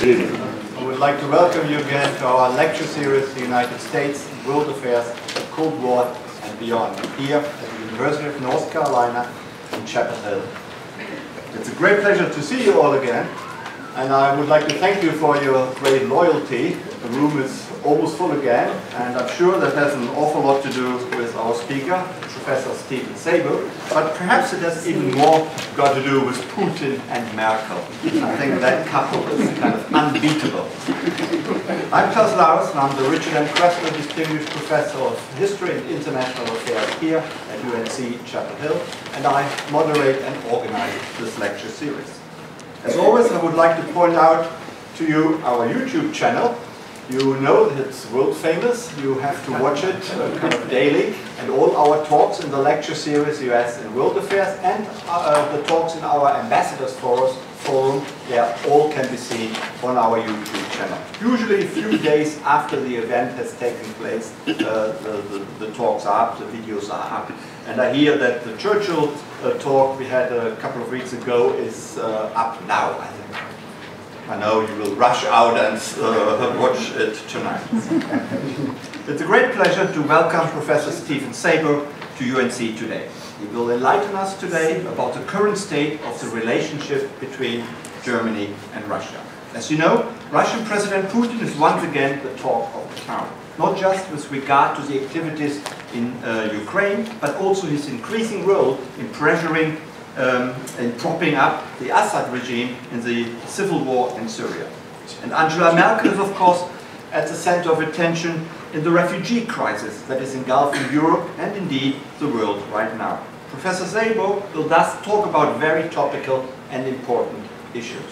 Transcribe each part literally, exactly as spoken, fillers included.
I would like to welcome you again to our lecture series, The United States, World Affairs, the Cold War and Beyond, here at the University of North Carolina in Chapel Hill. It's a great pleasure to see you all again, and I would like to thank you for your great loyalty. The room is almost full again, and I'm sure that has an awful lot to do with our speaker, Professor Stephen Szabo, but perhaps it has even more got to do with Putin and Merkel. I think that couple is kind of unbeatable. I'm Klaus Laus, and I'm the Richard and Krasno Distinguished Professor of History and International Affairs here at U N C Chapel Hill, and I moderate and organize this lecture series. As always, I would like to point out to you our YouTube channel. You know that it's world famous. You have to watch it uh, kind of daily, and all our talks in the lecture series U S and World Affairs and uh, the talks in our Ambassadors Forums, Forum, they all can be seen on our YouTube channel. Usually a few days after the event has taken place, uh, the, the, the talks are up, the videos are up. And I hear that the Churchill uh, talk we had a couple of weeks ago is uh, up now, I think. I know you will rush out and uh, watch it tonight. It's a great pleasure to welcome Professor Stephen Szabo to U N C today. He will enlighten us today about the current state of the relationship between Germany and Russia. As you know, Russian President Putin is once again the talk of the town, not just with regard to the activities in uh, Ukraine, but also his increasing role in pressuring Um, and propping up the Assad regime in the civil war in Syria. And Angela Merkel is, of course, at the center of attention in the refugee crisis that is engulfing Europe and indeed the world right now. Professor Szabo will thus talk about very topical and important issues.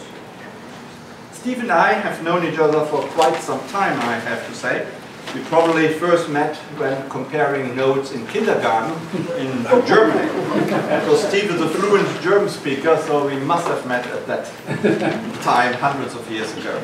Steve and I have known each other for quite some time, I have to say. We probably first met when comparing notes in kindergarten in Germany. Because Steve is a fluent German speaker, so we must have met at that time hundreds of years ago.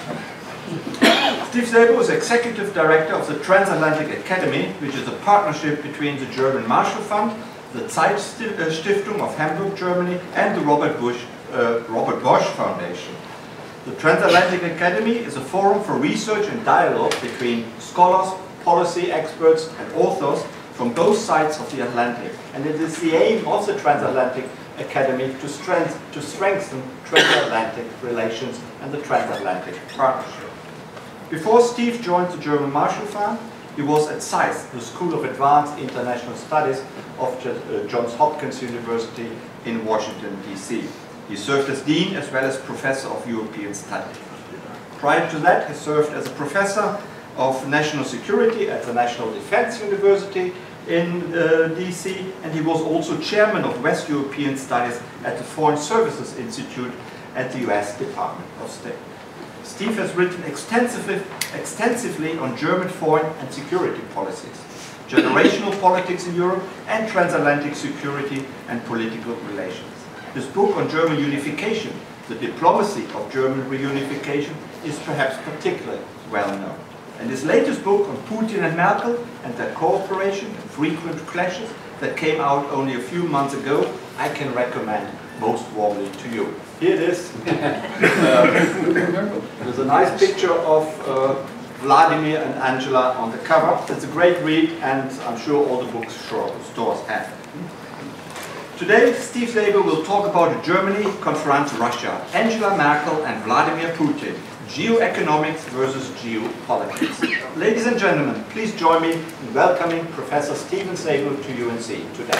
Steve Szabo is Executive Director of the Transatlantic Academy, which is a partnership between the German Marshall Fund, the Zeit Stiftung of Hamburg, Germany, and the Robert, Bush, uh, Robert Bosch Foundation. The Transatlantic Academy is a forum for research and dialogue between scholars, policy experts and authors from both sides of the Atlantic. And it is the aim of the Transatlantic Academy to, strength, to strengthen transatlantic relations and the transatlantic partnership. Before Steve joined the German Marshall Fund, he was at S A I S, the School of Advanced International Studies of Johns Hopkins University in Washington, D C He served as Dean as well as Professor of European Studies. Prior to that, he served as a Professor of National Security at the National Defense University in uh, D C, and he was also Chairman of West European Studies at the Foreign Services Institute at the U S Department of State. Steve has written extensively, extensively on German foreign and security policies, generational politics in Europe, and transatlantic security and political relations. This book on German unification, the diplomacy of German reunification, is perhaps particularly well known. And his latest book on Putin and Merkel and their cooperation and frequent clashes that came out only a few months ago, I can recommend most warmly to you. Here it is. uh, there's a nice picture of uh, Vladimir and Angela on the cover. It's a great read, and I'm sure all the bookstores have it. Today, Steve Szabo will talk about Germany confronts Russia, Angela Merkel and Vladimir Putin, Geo-Economics versus Geo-Politics. Ladies and gentlemen, please join me in welcoming Professor Stephen Szabo to U N C today.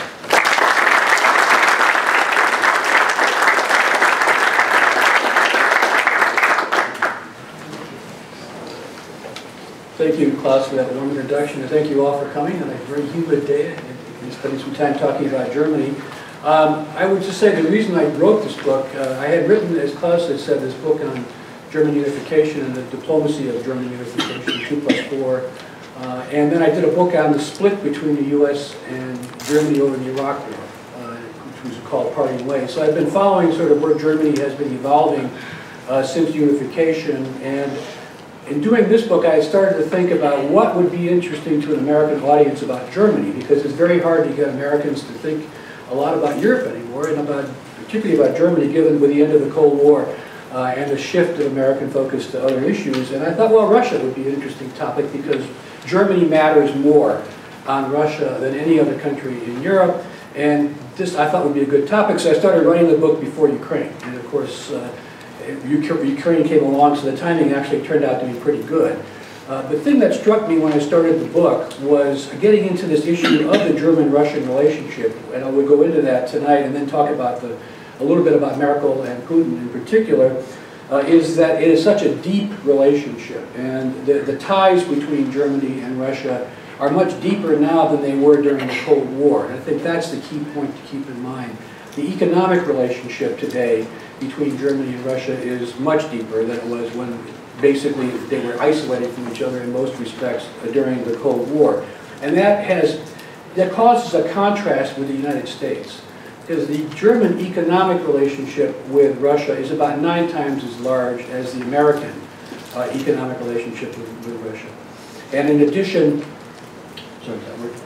Thank you, Klaus, for that warm introduction, and thank you all for coming on a very humid day and spending some time talking about Germany. Um, I would just say the reason I wrote this book, uh, I had written, as Klaus had said, this book on German unification and the diplomacy of German unification, two plus four, uh, and then I did a book on the split between the U S and Germany over the Iraq War, uh, which was called Parting Ways. So I've been following sort of where Germany has been evolving uh, since unification, and in doing this book, I started to think about what would be interesting to an American audience about Germany, because it's very hard to get Americans to think a lot about Europe anymore, and about, particularly about Germany, given with the end of the Cold War, uh, and a shift of American focus to other issues. And I thought, well, Russia would be an interesting topic because Germany matters more on Russia than any other country in Europe. And this, I thought, would be a good topic, so I started writing the book before Ukraine. And of course, uh, Ukraine came along, so the timing actually turned out to be pretty good. Uh, the thing that struck me when I started the book was getting into this issue of the German-Russian relationship, and I will go into that tonight and then talk about the, a little bit about Merkel and Putin in particular, uh, is that it is such a deep relationship, and the, the ties between Germany and Russia are much deeper now than they were during the Cold War. And I think that's the key point to keep in mind. The economic relationship today between Germany and Russia is much deeper than it was when basically they were isolated from each other in most respects during the Cold War. And that has, that causes a contrast with the United States, because the German economic relationship with Russia is about nine times as large as the American uh, economic relationship with, with Russia. And in addition, sorry, is that working?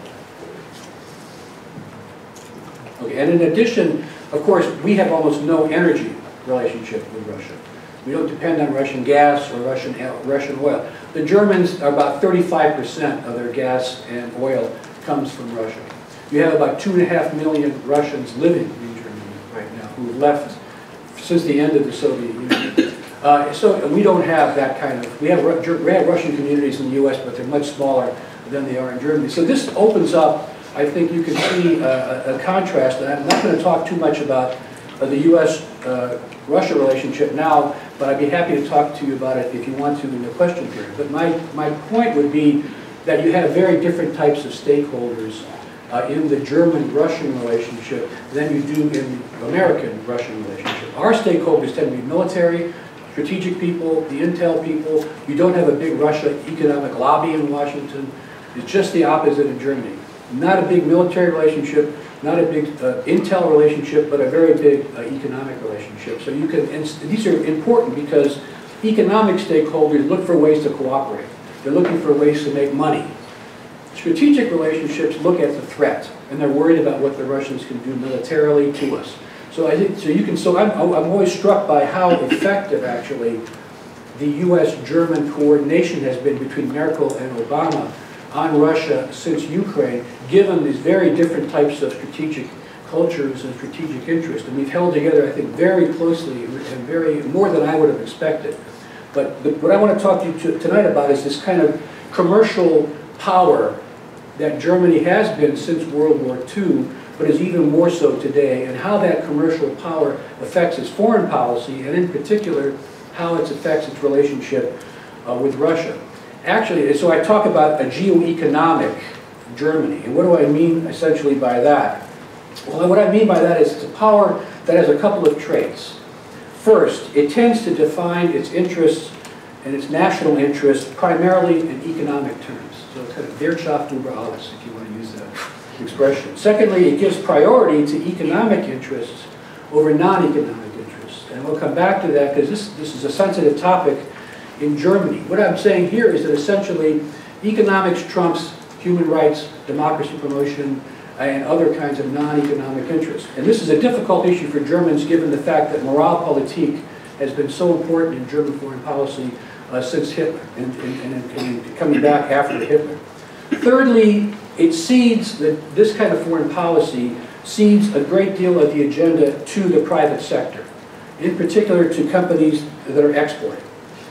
Okay, and in addition, of course, we have almost no energy relationship with Russia. We don't depend on Russian gas or Russian, Russian oil. The Germans, are about thirty-five percent of their gas and oil comes from Russia. You have about two and a half million Russians living in Germany right now who have left since the end of the Soviet Union. Uh, so we don't have that kind of, we have, we have Russian communities in the U S, but they're much smaller than they are in Germany. So this opens up, I think you can see a, a contrast, and I'm not going to talk too much about uh, the U S Russia uh, relationship now, but I'd be happy to talk to you about it if you want to in the question period. But my, my point would be that you have very different types of stakeholders uh, in the German-Russian relationship than you do in the American-Russian relationship. Our stakeholders tend to be military, strategic people, the intel people. You don't have a big Russia economic lobby in Washington. It's just the opposite in Germany. Not a big military relationship, not a big uh, intel relationship, but a very big uh, economic relationship. So you can, and these are important because economic stakeholders look for ways to cooperate. They're looking for ways to make money. Strategic relationships look at the threat, and they're worried about what the Russians can do militarily to us. So I think, so you can, so I'm, I'm always struck by how effective actually the U S German coordination has been between Merkel and Obama on Russia since Ukraine, given these very different types of strategic cultures and strategic interests. And we've held together, I think, very closely and very, more than I would have expected. But the, what I want to talk to you to, tonight about is this kind of commercial power that Germany has been since World War Two, but is even more so today, and how that commercial power affects its foreign policy, and in particular, how it affects its relationship uh, with Russia. Actually, so I talk about a geo-economic Germany, and what do I mean essentially by that? Well, what I mean by that is it's a power that has a couple of traits. First, it tends to define its interests and its national interests primarily in economic terms. So it's kind of Wirtschaft über alles, if you want to use that expression. Secondly, it gives priority to economic interests over non-economic interests. And we'll come back to that because this, this is a sensitive topic in Germany. What I'm saying here is that essentially economics trumps human rights, democracy promotion, and other kinds of non-economic interests. And this is a difficult issue for Germans given the fact that Moralpolitik has been so important in German foreign policy uh, since Hitler and, and, and, and coming back after Hitler. Thirdly, it cedes, that this kind of foreign policy cedes a great deal of the agenda to the private sector, in particular to companies that are exporting.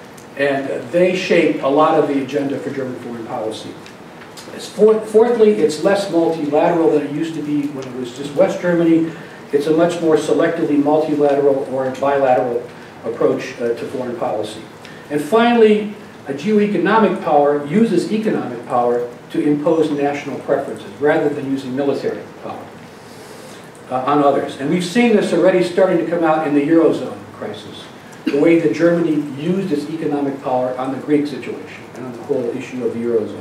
And they shape a lot of the agenda for German foreign policy. Fourthly, it's less multilateral than it used to be when it was just West Germany. It's a much more selectively multilateral or bilateral approach uh, to foreign policy. And finally, a geo-economic power uses economic power to impose national preferences rather than using military power uh, on others. And we've seen this already starting to come out in the Eurozone crisis, the way that Germany used its economic power on the Greek situation and on the whole issue of the Eurozone.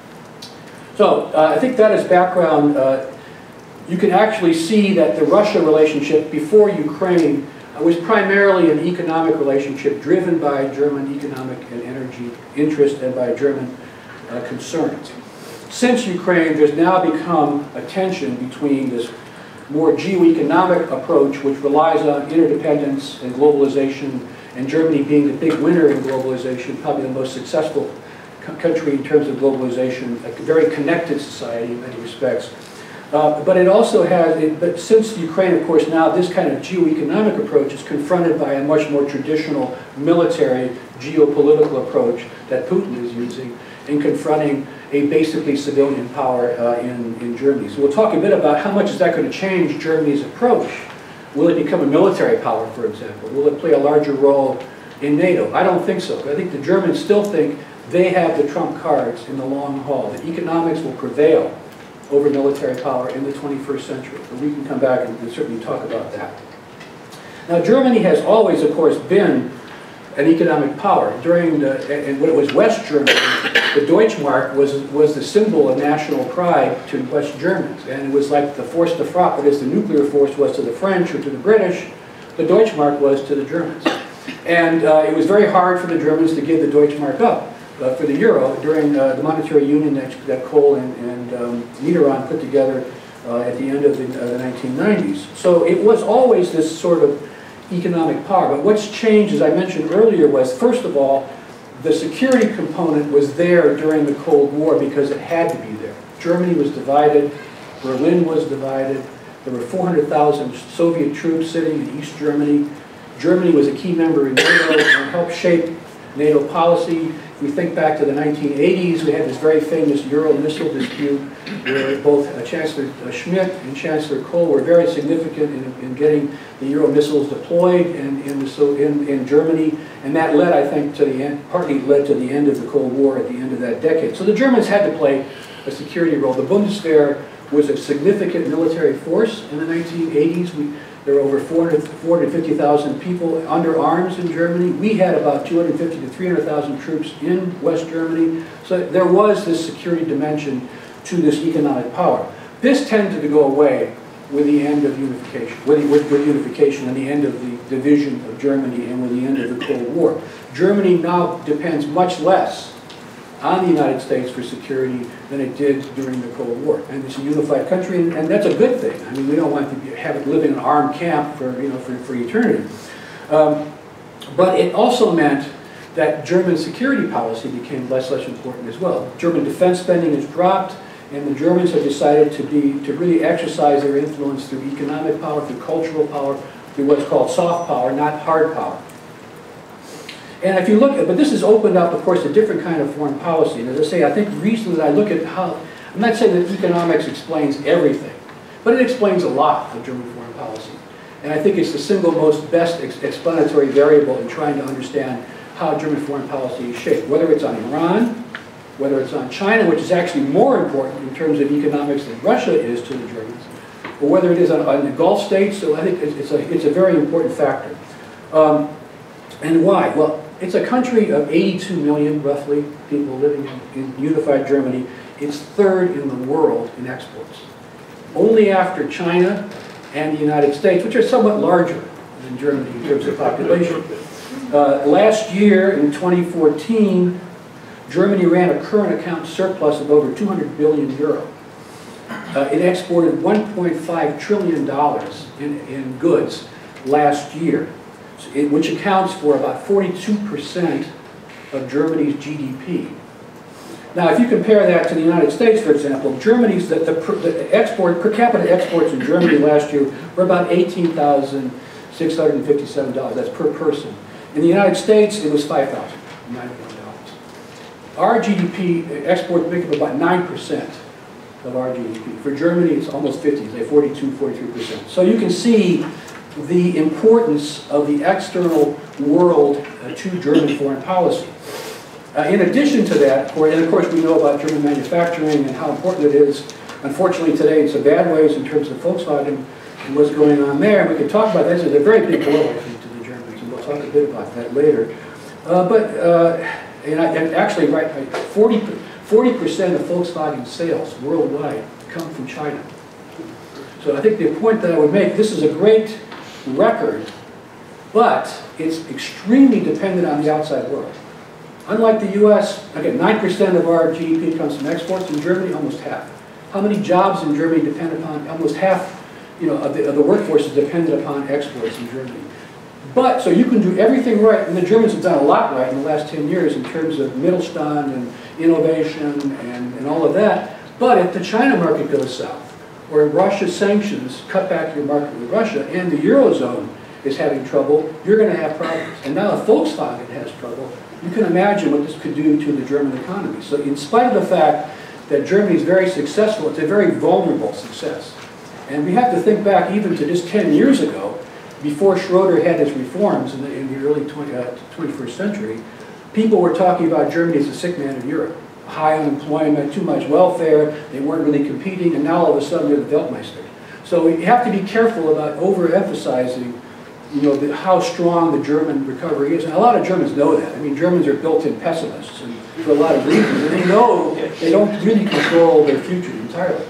So uh, I think that as background, uh, you can actually see that the Russia relationship before Ukraine uh, was primarily an economic relationship driven by German economic and energy interest and by German uh, concerns. Since Ukraine, there's now become a tension between this more geo-economic approach, which relies on interdependence and globalization, and Germany being the big winner in globalization, probably the most successful co country in terms of globalization, a very connected society in many respects. Uh, but it also has, it, but since Ukraine, of course, now this kind of geo-economic approach is confronted by a much more traditional military geopolitical approach that Putin is using in confronting a basically civilian power uh, in, in Germany. So we'll talk a bit about how much is that going to change Germany's approach. Will it become a military power, for example? Will it play a larger role in NATO? I don't think so. I think the Germans still think they have the trump cards in the long haul. That economics will prevail over military power in the twenty-first century. But we can come back and certainly talk about that. Now, Germany has always, of course, been an economic power. During the, and when it was West Germany, the Deutschmark was, was the symbol of national pride to West Germans. And it was like the force de frappe, that is, the nuclear force was to the French or to the British, the Deutschmark was to the Germans. And uh, it was very hard for the Germans to give the Deutschmark up uh, for the euro during uh, the monetary union that, that Kohl and, and um, Mitterrand put together uh, at the end of the, uh, the nineteen nineties. So it was always this sort of economic power. But what's changed, as I mentioned earlier, was, first of all, the security component was there during the Cold War because it had to be there. Germany was divided, Berlin was divided, there were four hundred thousand Soviet troops sitting in East Germany. Germany was a key member in NATO and helped shape NATO policy. If we think back to the nineteen eighties, we had this very famous Euro missile dispute where both uh, Chancellor uh, Schmidt and Chancellor Kohl were very significant in, in getting the Euro missiles deployed in, in, the, so in, in Germany. And that led, I think, to the end, partly led to the end of the Cold War at the end of that decade. So the Germans had to play a security role. The Bundeswehr was a significant military force in the nineteen eighties. We, there were over four hundred fifty thousand people under arms in Germany. We had about two hundred fifty to three hundred thousand troops in West Germany. So there was this security dimension to this economic power. This tended to go away with the end of unification, with, with, with unification and the end of the division of Germany and with the end of the Cold War. Germany now depends much less on the United States for security than it did during the Cold War. And it's a unified country, and, and that's a good thing. I mean, we don't want to be, have it live in an armed camp for, you know, for, for eternity. Um, but it also meant that German security policy became less less important as well. German defense spending has dropped, and the Germans have decided to be to really exercise their influence through economic power, through cultural power, through what's called soft power, not hard power. And if you look at, but this has opened up, of course, a different kind of foreign policy. And as I say, I think recently I look at how, I'm not saying that economics explains everything, but it explains a lot of German foreign policy. And I think it's the single most best ex explanatory variable in trying to understand how German foreign policy is shaped, whether it's on Iran, whether it's on China, which is actually more important in terms of economics than Russia is to the Germans, or whether it is on, on the Gulf states. So I think it's, it's, a, it's a very important factor. Um, and why? Well, it's a country of eighty-two million, roughly, people living in, in unified Germany. It's third in the world in exports. Only after China and the United States, which are somewhat larger than Germany in terms of population. Uh, last year, in twenty fourteen, Germany ran a current account surplus of over two hundred billion euro. Uh, it exported one point five trillion dollars in, in goods last year, It, which accounts for about forty-two percent of Germany's G D P. Now, if you compare that to the United States, for example, Germany's, the, the, the export, per capita exports in Germany last year were about eighteen thousand six hundred fifty-seven dollars, that's per person. In the United States, it was five thousand ninety-one dollars. Our G D P, exports make up about nine percent of our G D P. For Germany, it's almost fifty, say forty-two, forty-three percent. So you can see the importance of the external world uh, to German foreign policy. Uh, in addition to that, and of course we know about German manufacturing and how important it is. Unfortunately today in some bad ways in terms of Volkswagen and what's going on there. And we can talk about this. It's a very big blow, I think, to the Germans, and we'll talk a bit about that later. Uh, but, uh, and, I, and actually, right, forty percent of Volkswagen sales worldwide come from China. So I think the point that I would make, this is a great record, but it's extremely dependent on the outside world. Unlike the U S, again, nine percent of our G D P comes from exports. In Germany, almost half. How many jobs in Germany depend upon, almost half you know, of the, of the workforce is dependent upon exports in Germany. But, so you can do everything right, and the Germans have done a lot right in the last ten years in terms of Mittelstand and innovation and, and all of that. But if the China market goes south, or Russia's sanctions cut back your market with Russia, and the Eurozone is having trouble, you're going to have problems. And now if Volkswagen has trouble, you can imagine what this could do to the German economy. So in spite of the fact that Germany is very successful, it's a very vulnerable success. And we have to think back even to just ten years ago, before Schroeder had his reforms in the, in the early twenty, uh, twenty-first century, people were talking about Germany as a sick man in Europe. High unemployment, too much welfare, they weren't really competing, and now all of a sudden they're the Weltmeister. So we have to be careful about overemphasizing, you know, the, how strong the German recovery is. And a lot of Germans know that. I mean, Germans are built-in pessimists and for a lot of reasons, and they know they don't really control their future entirely.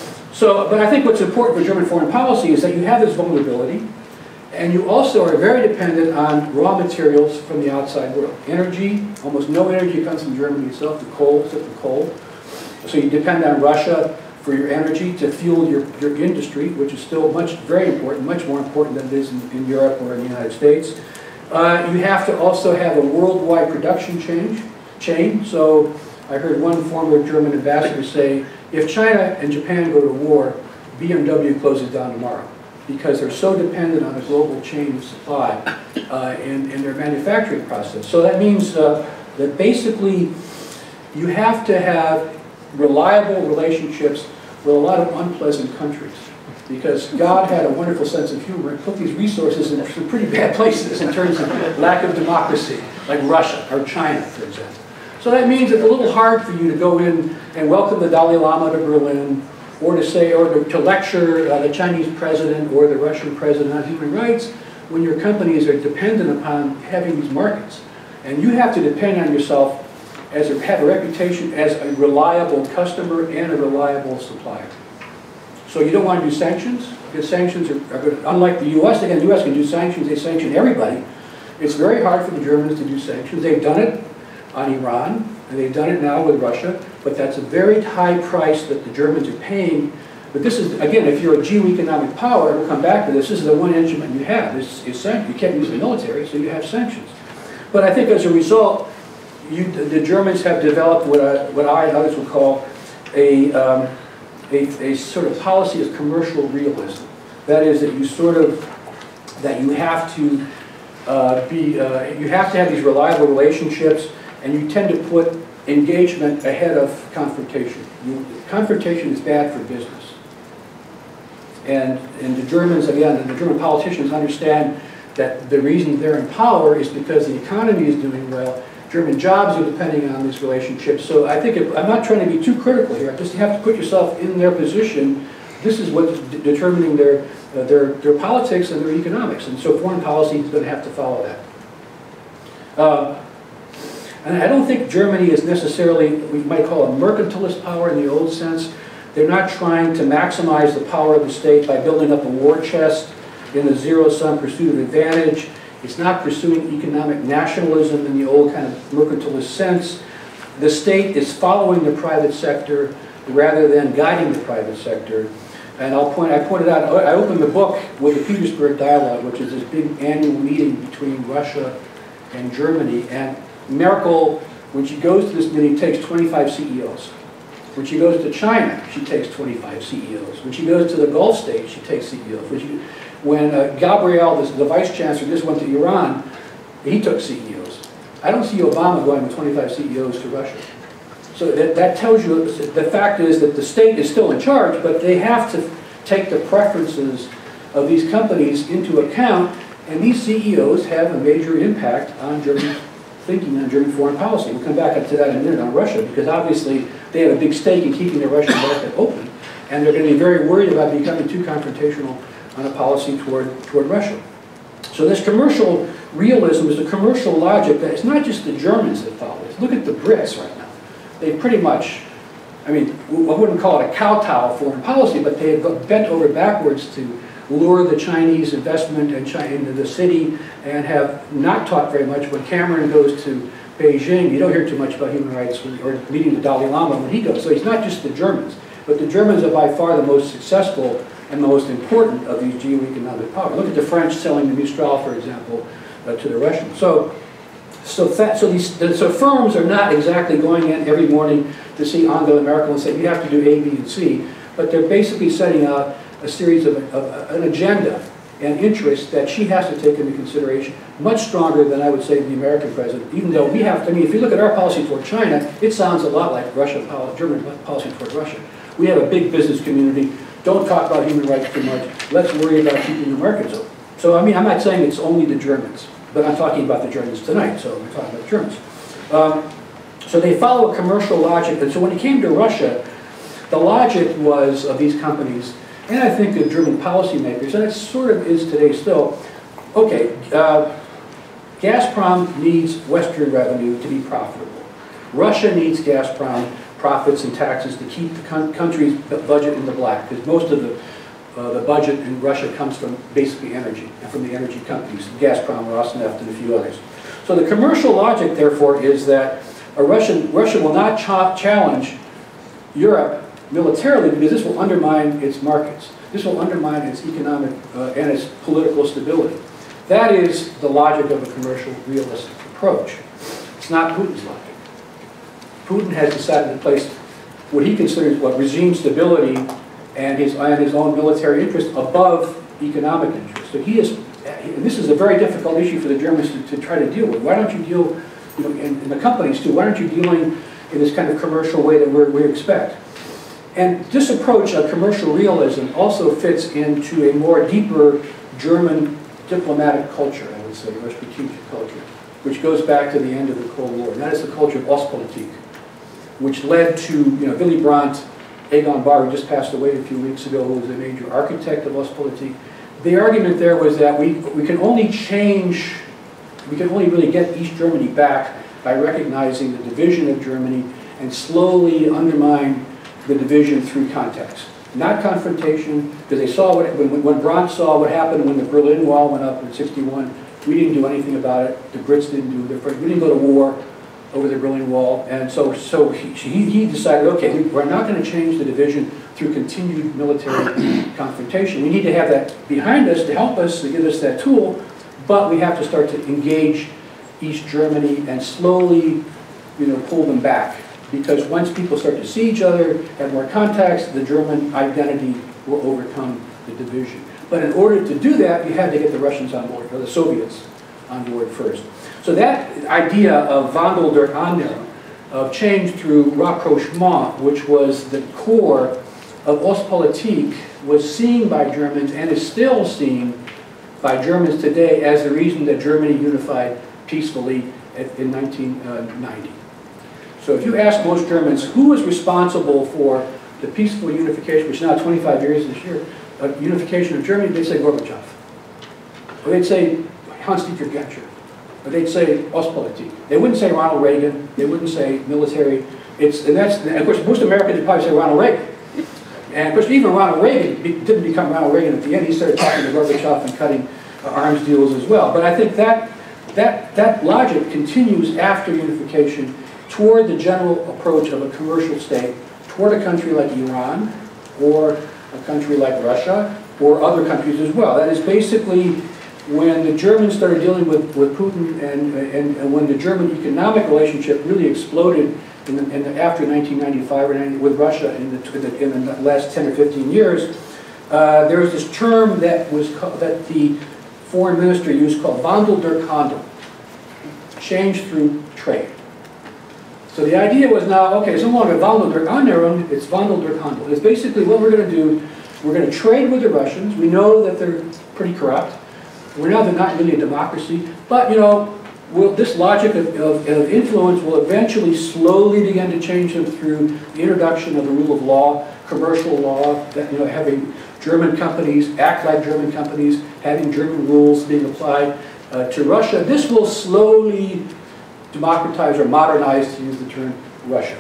So, but I think what's important for German foreign policy is that you have this vulnerability, and you also are very dependent on raw materials from the outside world. Energy, almost no energy comes from Germany itself, the coal, except for coal. So you depend on Russia for your energy to fuel your, your industry, which is still much, very important, much more important than it is in, in Europe or in the United States. Uh, you have to also have a worldwide production change, chain. So I heard one former German ambassador say, if China and Japan go to war, B M W closes down tomorrow, because they're so dependent on the global chain of supply uh, in, in their manufacturing process. So that means uh, that basically you have to have reliable relationships with a lot of unpleasant countries, because God had a wonderful sense of humor and put these resources in some pretty bad places in terms of lack of democracy, like Russia or China, for example. So that means it's a little hard for you to go in and welcome the Dalai Lama to Berlin, or to say, or to, to lecture uh, the Chinese president or the Russian president on human rights, when your companies are dependent upon having these markets. And you have to depend on yourself as a, have a reputation as a reliable customer and a reliable supplier. So you don't want to do sanctions, because sanctions are, are good. Unlike the U S, again, the U S can do sanctions, they sanction everybody. It's very hard for the Germans to do sanctions. They've done it on Iran, and they've done it now with Russia, but that's a very high price that the Germans are paying. But this is, again, if you're a geo-economic power, and we'll come back to this, this is the one instrument you have, is, is sanctions. You can't use the military, so you have sanctions. But I think as a result, you, the Germans have developed what I, what I and others would call a, um, a, a sort of policy of commercial realism. That is that you sort of, that you have to uh, be, uh, you have to have these reliable relationships, and you tend to put engagement ahead of confrontation. You, confrontation is bad for business. And, and the Germans, again, and the German politicians understand that the reason they're in power is because the economy is doing well. German jobs are depending on these relationships. So I think, if, I'm not trying to be too critical here, I just have to put yourself in their position. This is what's determining their, uh, their, their politics and their economics. And so foreign policy is going to have to follow that. Uh, And I don't think Germany is necessarily, we might call a mercantilist power in the old sense. They're not trying to maximize the power of the state by building up a war chest in a zero-sum pursuit of advantage. It's not pursuing economic nationalism in the old kind of mercantilist sense. The state is following the private sector rather than guiding the private sector. And I'll point, I pointed out, I opened the book with the Petersburg Dialogue, which is this big annual meeting between Russia and Germany. And Merkel, when she goes to this meeting, takes twenty-five C E Os. When she goes to China, she takes twenty-five C E Os. When she goes to the Gulf states, she takes C E Os. When, she, when uh, Gabriel, the, the vice chancellor, just went to Iran, he took C E Os. I don't see Obama going with twenty-five C E Os to Russia. So that, that tells you, the fact is that the state is still in charge, but they have to take the preferences of these companies into account, and these C E Os have a major impact on German thinking on German foreign policy. We'll come back to that in a minute on Russia, because obviously they have a big stake in keeping the Russian market open, and they're going to be very worried about becoming too confrontational on a policy toward, toward Russia. So this commercial realism is a commercial logic that it's not just the Germans that follow this. Look at the Brits right now. They pretty much, I mean, I wouldn't call it a kowtow foreign policy, but they have bent over backwards to lure the Chinese investment in China into the city, and have not talked very much. When Cameron goes to Beijing, you don't hear too much about human rights, or meeting the Dalai Lama when he goes. So it's not just the Germans, but the Germans are by far the most successful and the most important of these geo-economic powers. Look at the French selling the Mistral, for example, uh, to the Russians. So, so, that, so, these, so firms are not exactly going in every morning to see Angela Merkel and say, you have to do A, B, and C, but they're basically setting out a series of, of an agenda and interests that she has to take into consideration, much stronger than I would say the American president, even though we have to, I mean, if you look at our policy toward China, it sounds a lot like Russian policy, German policy toward Russia. We have a big business community. Don't talk about human rights too much. Let's worry about keeping the markets open. So, I mean, I'm not saying it's only the Germans, but I'm talking about the Germans tonight, so we're talking about the Germans. Um, so they follow a commercial logic, and so when it came to Russia, the logic was of these companies, and I think of German policymakers, and it sort of is today still, okay, uh, Gazprom needs Western revenue to be profitable. Russia needs Gazprom profits and taxes to keep the con country's budget in the black, because most of the, uh, the budget in Russia comes from basically energy, and from the energy companies, Gazprom, Rosneft, and a few others. So the commercial logic, therefore, is that a Russian, Russia will not ch challenge Europe militarily, because this will undermine its markets. This will undermine its economic uh, and its political stability. That is the logic of a commercial realistic approach. It's not Putin's logic. Putin has decided to place what he considers what regime stability and his, and his own military interest above economic interest. So he is, and this is a very difficult issue for the Germans to, to try to deal with. Why don't you deal, you know, and, and the companies too, why aren't you dealing in this kind of commercial way that we're, we expect? And this approach of commercial realism also fits into a more deeper German diplomatic culture, I would say, or strategic culture, which goes back to the end of the Cold War. And that is the culture of Ostpolitik, which led to, you know, Willy Brandt, Egon Bahr, who just passed away a few weeks ago, who was a major architect of Ostpolitik. The argument there was that we, we can only change, we can only really get East Germany back by recognizing the division of Germany and slowly undermine the division through context. Not confrontation, because they saw what, when, when Brandt saw what happened when the Berlin Wall went up in sixty-one, we didn't do anything about it, the Brits didn't do it, we didn't go to war over the Berlin Wall, and so, so he, he decided, okay, we're not going to change the division through continued military confrontation. We need to have that behind us to help us, to give us that tool, but we have to start to engage East Germany and slowly, you know, pull them back. Because once people start to see each other, have more contacts, the German identity will overcome the division. But in order to do that, you had to get the Russians on board, or the Soviets on board first. So that idea of Wandel durch Annäherung, of change through rapprochement, which was the core of Ostpolitik, was seen by Germans and is still seen by Germans today as the reason that Germany unified peacefully in nineteen ninety. So if you ask most Germans who was responsible for the peaceful unification, which is now twenty-five years this year, uh, unification of Germany, they'd say Gorbachev. Or they'd say Hans-Dietrich Genscher. Or they'd say Ostpolitik. They wouldn't say Ronald Reagan. They wouldn't say military. It's, and that's, and of course, most Americans would probably say Ronald Reagan. And of course, even Ronald Reagan be, didn't become Ronald Reagan at the end. He started talking to Gorbachev and cutting uh, arms deals as well. But I think that, that, that logic continues after unification toward the general approach of a commercial state, toward a country like Iran, or a country like Russia, or other countries as well. That is basically when the Germans started dealing with, with Putin and, and, and when the German economic relationship really exploded in the, in the, after nineteen ninety-five or with Russia in the, in the last ten or fifteen years, uh, there was this term that, was called, that the foreign minister used called Wandel durch Handel, change through trade. So the idea was now, okay, it's no longer Wandel durch Annäherung, it's Wandel durch Handel. It's basically what we're going to do, we're going to trade with the Russians. We know that they're pretty corrupt. We know they're not really a democracy, but, you know, we'll, this logic of, of, of influence will eventually slowly begin to change them through the introduction of the rule of law, commercial law, that, you know, having German companies act like German companies, having German rules being applied uh, to Russia. This will slowly democratize or modernize, to use the term, Russia.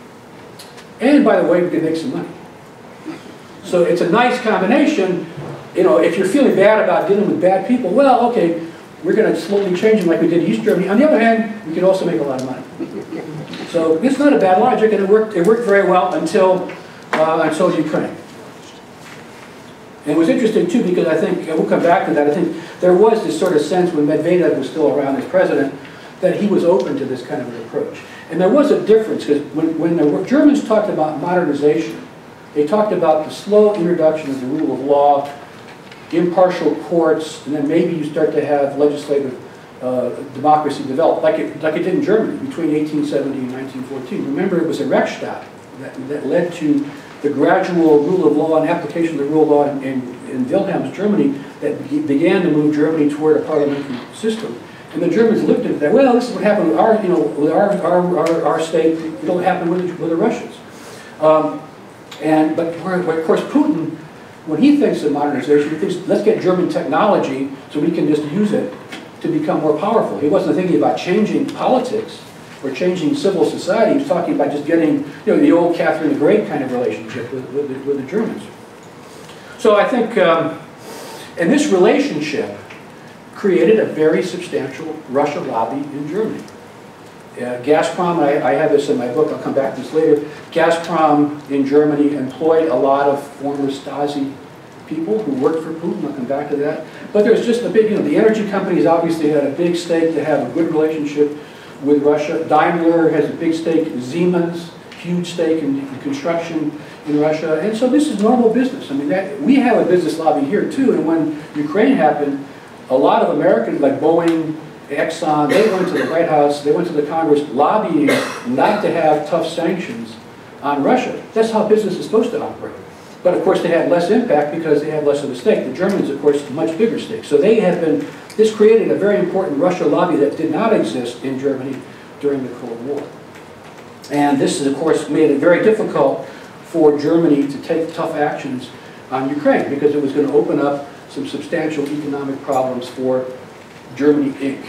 And by the way, we can make some money. So it's a nice combination. You know, if you're feeling bad about dealing with bad people, well, okay, we're going to slowly change them like we did in East Germany. On the other hand, we can also make a lot of money. So it's not a bad logic, and it worked. It worked very well until uh, until Ukraine. And it was interesting too because I think, we'll come back to that, I think there was this sort of sense when Medvedev was still around as president that he was open to this kind of an approach. And there was a difference because when, when the Germans talked about modernization, they talked about the slow introduction of the rule of law, impartial courts, and then maybe you start to have legislative uh, democracy develop, like it, like it did in Germany between eighteen seventy and nineteen fourteen. Remember, it was a Rechtsstaat that, that led to the gradual rule of law and application of the rule of law in, in, in Wilhelm's Germany that began to move Germany toward a parliamentary system. And the Germans looked at that, well, this is what happened with our, you know, with our, our, our, our state, it'll happen with the, with the Russians. Um, and, but of course Putin, when he thinks of modernization, he thinks, let's get German technology so we can just use it to become more powerful. He wasn't thinking about changing politics or changing civil society. He was talking about just getting, you know, the old Catherine the Great kind of relationship with, with, the, with the Germans. So I think, um, and this relationship created a very substantial Russia lobby in Germany. Uh, Gazprom, I, I have this in my book, I'll come back to this later. Gazprom in Germany employed a lot of former Stasi people who worked for Putin, I'll come back to that. But there's just a big, you know, the energy companies obviously had a big stake to have a good relationship with Russia. Daimler has a big stake, Siemens, huge stake in, in construction in Russia. And so this is normal business. I mean, that, we have a business lobby here too, and when Ukraine happened, a lot of Americans like Boeing, Exxon, they went to the White House, they went to the Congress lobbying not to have tough sanctions on Russia. That's how business is supposed to operate. But of course they had less impact because they had less of a stake. The Germans, of course, much bigger stake. So they have been, this created a very important Russia lobby that did not exist in Germany during the Cold War. And this, is, of course, made it very difficult for Germany to take tough actions on Ukraine because it was going to open up some substantial economic problems for Germany, Incorporated.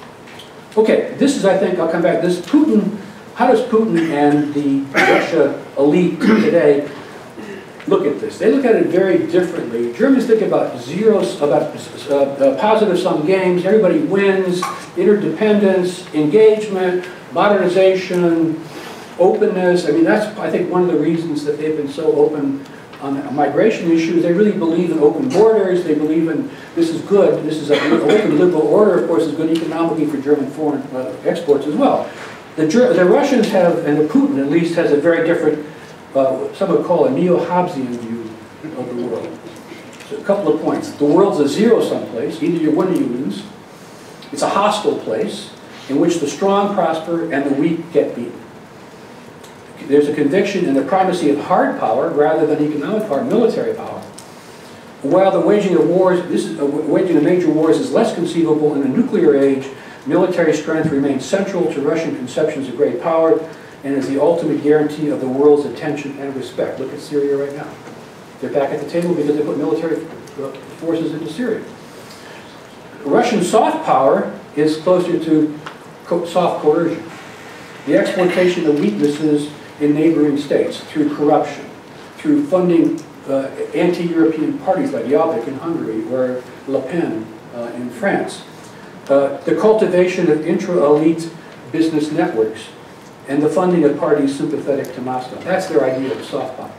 Okay, this is, I think, I'll come back. This Putin, how does Putin and the Russia elite today look at this? They look at it very differently. Germans think about zeros, about uh, uh, positive-sum games, everybody wins, interdependence, engagement, modernization, openness. I mean, that's, I think, one of the reasons that they've been so open on migration issues. They really believe in open borders. They believe in this is good. This is an open liberal order, of course, is good economically for German foreign uh, exports as well. The, the Russians have, and the Putin at least, has a very different, uh, some would call a neo-Hobbesian view of the world. So a couple of points. The world's a zero-sum place. Either you win or you lose. It's a hostile place in which the strong prosper and the weak get beaten. There's a conviction in the primacy of hard power rather than economic power, military power. While the waging of wars, this is, uh, waging of major wars is less conceivable in the nuclear age, military strength remains central to Russian conceptions of great power and is the ultimate guarantee of the world's attention and respect. Look at Syria right now. They're back at the table because they put military forces into Syria. Russian soft power is closer to co soft coercion. The exploitation of weaknesses in neighboring states through corruption, through funding uh, anti-European parties like Jobbik in Hungary or Le Pen uh, in France. Uh, the cultivation of intra-elite business networks and the funding of parties sympathetic to Moscow. That's their idea of soft power.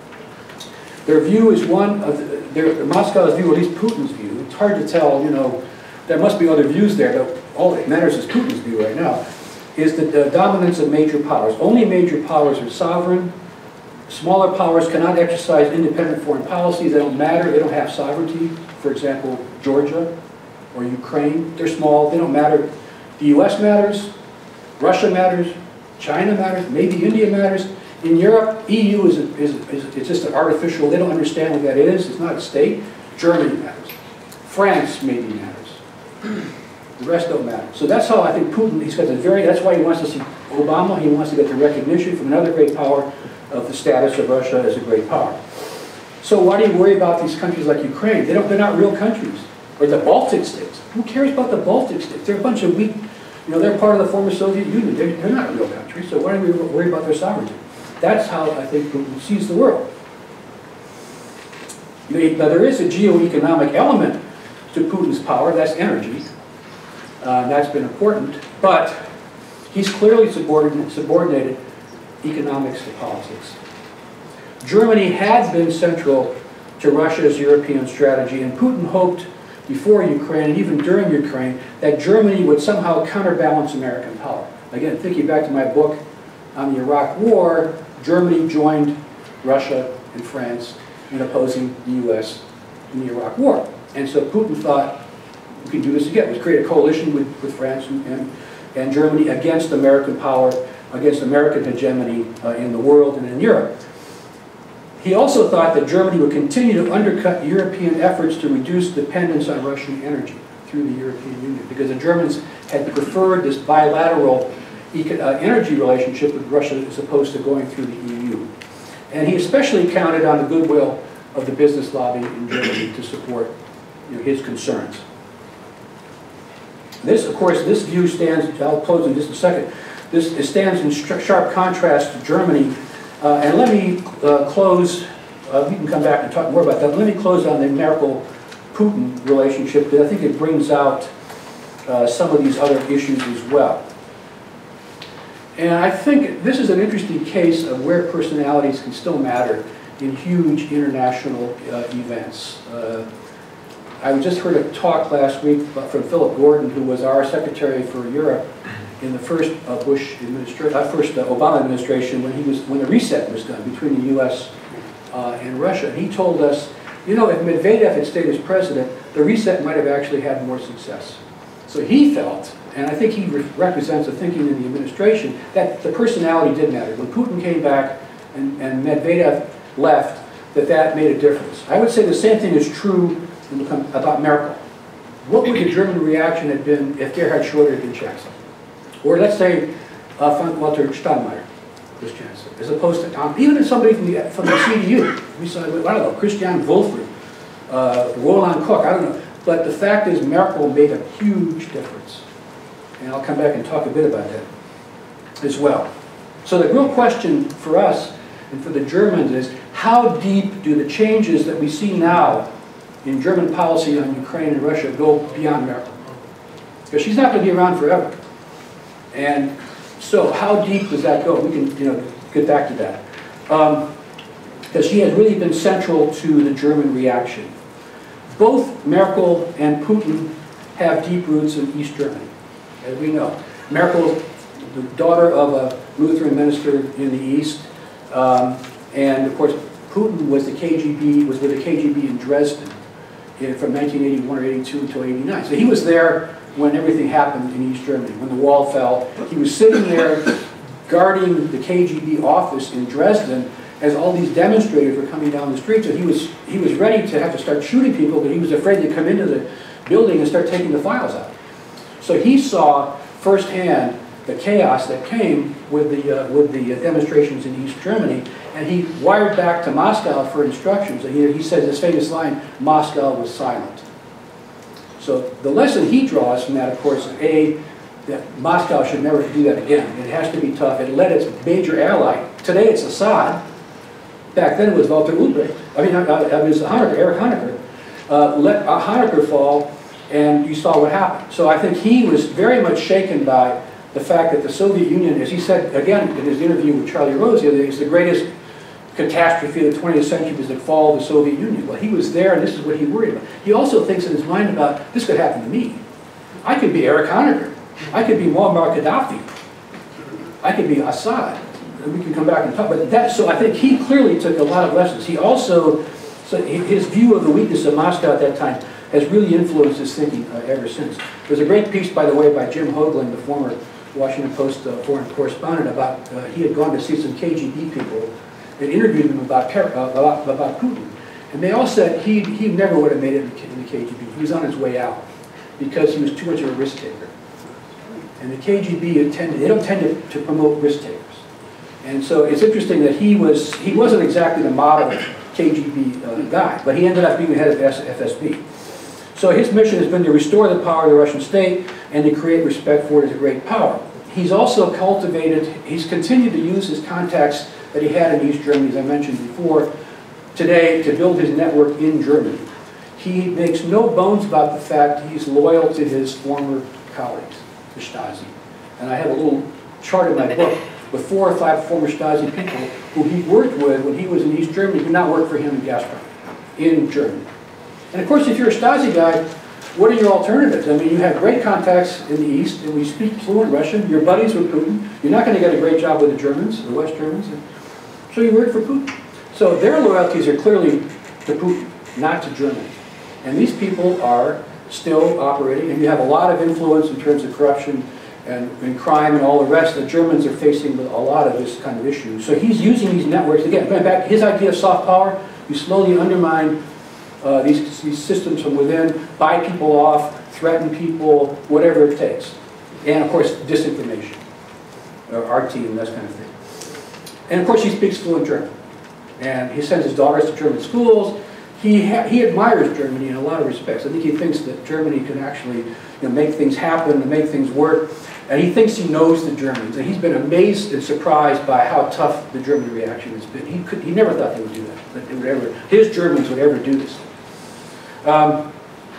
Their view is one of, the, their, Moscow's view, or at least Putin's view. It's hard to tell, you know, there must be other views there, but all that matters is Putin's view right now, is the, the dominance of major powers. Only major powers are sovereign. Smaller powers cannot exercise independent foreign policy. They don't matter. They don't have sovereignty. For example, Georgia or Ukraine. They're small. They don't matter. The U S matters. Russia matters. China matters. Maybe India matters. In Europe, E U is, a, is, is it's just an artificial, they don't understand what that is. It's not a state. Germany matters. France maybe matters. The rest don't matter. So that's how I think Putin, he's got a very, that's why he wants to see Obama, he wants to get the recognition from another great power of the status of Russia as a great power. So why do you worry about these countries like Ukraine? They don't, they're not real countries. Or the Baltic states. Who cares about the Baltic states? They're a bunch of weak, you know, they're part of the former Soviet Union. They're, they're not real countries, so why do we worry about their sovereignty? That's how I think Putin sees the world. Now there is a geo-economic element to Putin's power, that's energy. Uh, that's been important, but he's clearly subordinate, subordinated economics to politics. Germany had been central to Russia's European strategy, and Putin hoped before Ukraine and even during Ukraine that Germany would somehow counterbalance American power. Again, thinking back to my book on the Iraq War, Germany joined Russia and France in opposing the U S in the Iraq War. And so Putin thought, we can do this again. Let's create a coalition with, with France and, and, and Germany against American power, against American hegemony uh, in the world and in Europe. He also thought that Germany would continue to undercut European efforts to reduce dependence on Russian energy through the European Union, because the Germans had preferred this bilateral eco uh, energy relationship with Russia as opposed to going through the E U. And he especially counted on the goodwill of the business lobby in Germany to support, you know, his concerns. This, of course, this view stands, I'll close in just a second, this it stands in sharp contrast to Germany. Uh, and let me uh, close, uh, we can come back and talk more about that, but let me close on the Merkel-Putin relationship, because I think it brings out uh, some of these other issues as well. And I think this is an interesting case of where personalities can still matter in huge international uh, events. Uh, I just heard a talk last week from Philip Gordon, who was our Secretary for Europe in the first uh, Bush administration, uh, first uh, Obama administration, when he was when the reset was done between the U S uh, and Russia. And he told us, you know, if Medvedev had stayed as president, the reset might have actually had more success. So he felt, and I think he re represents the thinking in the administration, that the personality did matter. When Putin came back and, and Medvedev left, that that made a difference. I would say the same thing is true about Merkel. What would the German reaction have been if Gerhard Schröder had been chancellor? Or let's say uh, Frank-Walter Steinmeier was chancellor, as opposed to, um, even if somebody from the, from the C D U, we saw, I don't know, Christian Wolfram, uh, Roland Koch, I don't know. But the fact is Merkel made a huge difference. And I'll come back and talk a bit about that as well. So the real question for us and for the Germans is, how deep do the changes that we see now in German policy on Ukraine and Russia go beyond Merkel? Because she's not going to be around forever. And so how deep does that go? We can, you know, get back to that. Um, because she has really been central to the German reaction. Both Merkel and Putin have deep roots in East Germany, as we know. Merkel, the daughter of a Lutheran minister in the East, um, and of course Putin was the K G B, was with the K G B in Dresden in, from nineteen eighty-one or eighty-two until eighty-nine. So he was there when everything happened in East Germany, when the wall fell. He was sitting there guarding the K G B office in Dresden as all these demonstrators were coming down the street. So he was, he was ready to have to start shooting people, but he was afraid to come into the building and start taking the files out. So he saw firsthand the chaos that came with the, uh, with the uh, demonstrations in East Germany, and he wired back to Moscow for instructions. And he, he said this famous line, "Moscow was silent." So the lesson he draws from that, of course, is A, that Moscow should never do that again. It has to be tough. It let its major ally, today it's Assad, back then it was Walter Ulbricht, I mean, uh, it was Honecker, Erich Honecker, uh, let uh, Honecker fall, and you saw what happened. So I think he was very much shaken by the fact that the Soviet Union, as he said again in his interview with Charlie Rose the other day, is the greatest catastrophe of the twentieth century was the fall of the Soviet Union. Well, he was there, and this is what he worried about. He also thinks in his mind about, this could happen to me. I could be Erich Honecker. I could be Muammar Gaddafi. I could be Assad. And we can come back and talk about that. So I think he clearly took a lot of lessons. He also, so his view of the weakness of Moscow at that time has really influenced his thinking uh, ever since. There's a great piece, by the way, by Jim Hoagland, the former Washington Post uh, foreign correspondent, about uh, he had gone to see some K G B people and interviewed them about, uh, about, about Putin. And they all said he, he never would have made it in the K G B. He was on his way out because he was too much of a risk taker. And the K G B, tend, they don't tend to, to promote risk takers. And so it's interesting that he, was, he wasn't exactly the model K G B uh, guy, but he ended up being the head of F S B. So his mission has been to restore the power of the Russian state and to create respect for it as a great power. He's also cultivated, he's continued to use his contacts that he had in East Germany, as I mentioned before, today to build his network in Germany. He makes no bones about the fact he's loyal to his former colleagues, the Stasi. And I have a little chart in my book with four or five former Stasi people who he worked with when he was in East Germany, who now work for him in Gazprom. in Germany. And of course, if you're a Stasi guy, what are your alternatives? I mean, you have great contacts in the East, and we speak fluent Russian. You're buddies with Putin. You're not going to get a great job with the Germans, the West Germans. So you work for Putin. So their loyalties are clearly to Putin, not to Germany. And these people are still operating, and you have a lot of influence in terms of corruption and, and crime and all the rest. The Germans are facing a lot of this kind of issue. So he's using these networks. Again, going back, his idea of soft power, you slowly undermine uh, these, these systems from within, buy people off, threaten people, whatever it takes. And of course, disinformation, or R T and that kind of thing. And of course, he speaks fluent German. And he sends his daughters to German schools. He, ha he admires Germany in a lot of respects. I think he thinks that Germany can actually you know, make things happen and make things work. And he thinks he knows the Germans. And he's been amazed and surprised by how tough the German reaction has been. He, could, he never thought they would do that, that they would ever, his Germans would ever do this. Um,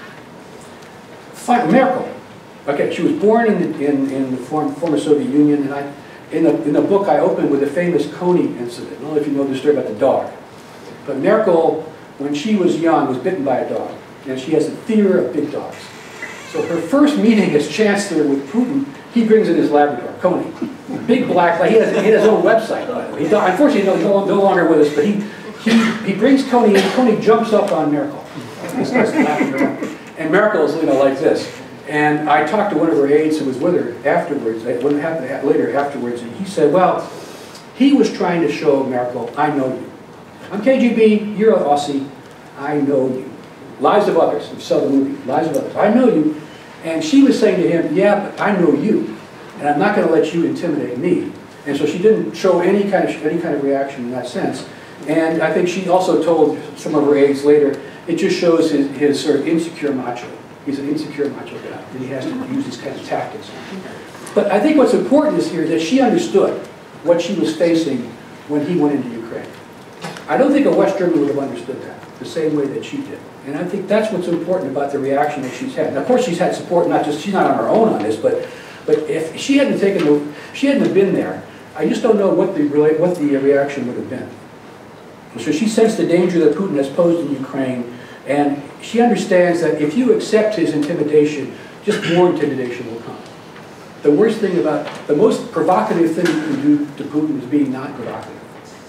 Merkel, okay, she was born in the, in, in the form, former Soviet Union. And I, in, the, in the book, I opened with the famous Coney incident. I don't know if you know the story about the dog. But Merkel, when she was young, was bitten by a dog. And she has a fear of big dogs. So her first meeting as chancellor with Putin, he brings in his Labrador, Coney. Big black, like he has, he has his own website, by the way. He, unfortunately, no, no, no longer with us, but he, he, he brings Coney in. Coney jumps up on Merkel. He starts laughing around. And Merkel is, you know, like this. And I talked to one of her aides who was with her afterwards, what happened later afterwards, and he said, well, he was trying to show Merkel, I know you. I'm K G B, you're an Aussie, I know you. Lies of Others, you saw the movie, Lies of Others, I know you. And she was saying to him, yeah, but I know you, and I'm not going to let you intimidate me. And so she didn't show any kind of, any kind of reaction in that sense. And I think she also told some of her aides later, it just shows his, his sort of insecure macho. He's an insecure macho guy, and he has to use these kinds of tactics. But I think what's important is here that she understood what she was facing when he went into Ukraine. I don't think a West German would have understood that the same way that she did. And I think that's what's important about the reaction that she's had. And of course, she's had support, not just, she's not on her own on this, but but if she hadn't taken the, she hadn't been there, I just don't know what the, what the reaction would have been. So she sensed the danger that Putin has posed in Ukraine, and she understands that if you accept his intimidation, just more intimidation will come. The worst thing about, the most provocative thing you can do to Putin is being not provocative.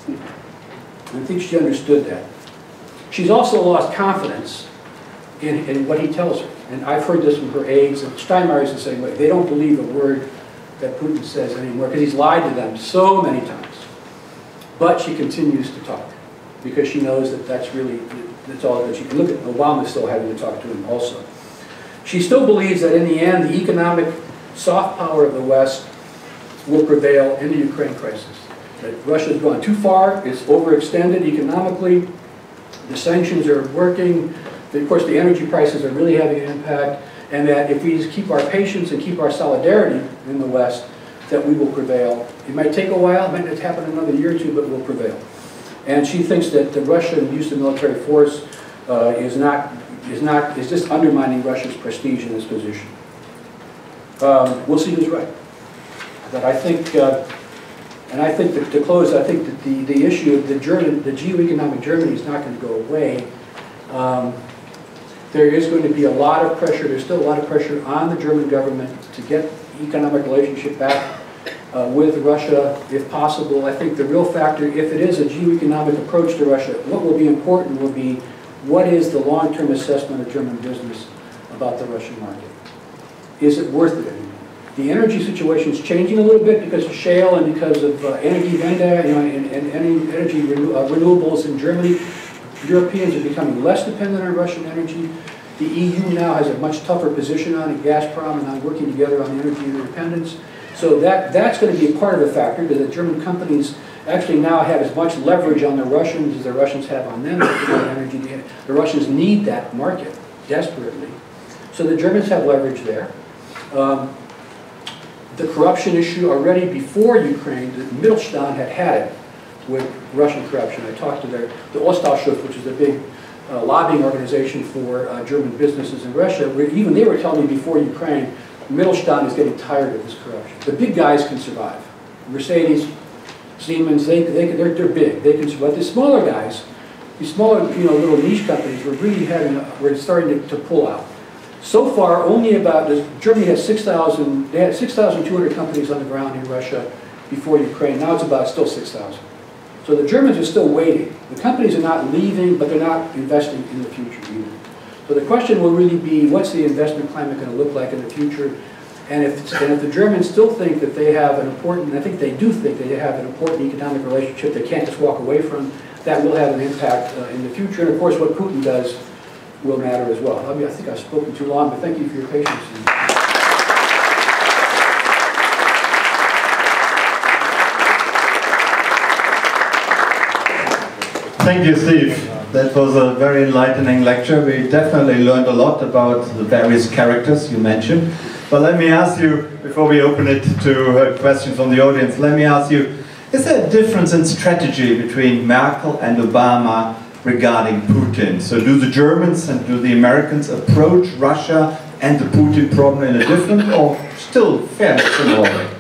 I think she understood that. She's also lost confidence in, in what he tells her. And I've heard this from her aides, and Steinmeier's the same way. They don't believe a word that Putin says anymore because he's lied to them so many times. But she continues to talk because she knows that that's really, that's all that she can look at. Obama still having to talk to him also. She still believes that in the end, the economic soft power of the West will prevail in the Ukraine crisis. That Russia's gone too far, it's overextended economically, the sanctions are working, of course the energy prices are really having an impact, and that if we just keep our patience and keep our solidarity in the West, that we will prevail. It might take a while, it might not happen another year or two, but we'll prevail. And she thinks that the Russian use of military force uh, is not, is not, is just undermining Russia's prestige in this position. Um, we'll see who's right. But I think, uh, and I think that to close, I think that the, the issue of the German, the geo-economic Germany is not going to go away. Um, there is going to be a lot of pressure, there's still a lot of pressure on the German government to get economic relationship back uh, with Russia, if possible. I think the real factor, if it is a geo-economic approach to Russia, what will be important will be what is the long-term assessment of German business about the Russian market? Is it worth it anymore? The energy situation is changing a little bit because of shale and because of uh, energy venda, you know, and, and energy renew, uh, renewables in Germany. Europeans are becoming less dependent on Russian energy. The E U now has a much tougher position on it, Gazprom and on working together on energy independence. So that, that's going to be a part of the factor, that the German companies actually now have as much leverage on the Russians as the Russians have on them. Energy. The Russians need that market desperately. So the Germans have leverage there. Um, the corruption issue already before Ukraine, the Mittelstand had had it with Russian corruption. I talked to their, the Ostausschuss, which is the big uh, lobbying organization for uh, German businesses in Russia, where even they were telling me before Ukraine, Mittelstand is getting tired of this corruption. The big guys can survive. Mercedes, Siemens, they, they, they're, they're big, they can survive. The smaller guys, these smaller, you know, little niche companies were really having, a, were starting to, to pull out. So far, only about, Germany has six thousand, they had six thousand two hundred companies on the ground in Russia before Ukraine. Now it's about still six thousand. So the Germans are still waiting. The companies are not leaving, but they're not investing in the future either. So the question will really be, what's the investment climate going to look like in the future? And if, and if the Germans still think that they have an important, I think they do think that they have an important economic relationship they can't just walk away from, that will have an impact uh, in the future. And of course, what Putin does will matter as well. I mean, I think I've spoken too long, but thank you for your patience. Thank you, Steve. That was a very enlightening lecture. We definitely learned a lot about the various characters you mentioned. But let me ask you, before we open it to uh, questions from the audience, let me ask you, is there a difference in strategy between Merkel and Obama regarding Putin? So do the Germans and do the Americans approach Russia and the Putin problem in a different or still fairly similar way?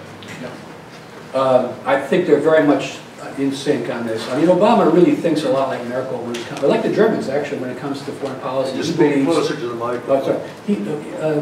Uh, I think they're very much in sync on this. I mean, Obama really thinks a lot like Merkel when it comes, like the Germans actually, when it comes to foreign policy. Just speak closer to the microphone. Oh, sorry. He, uh,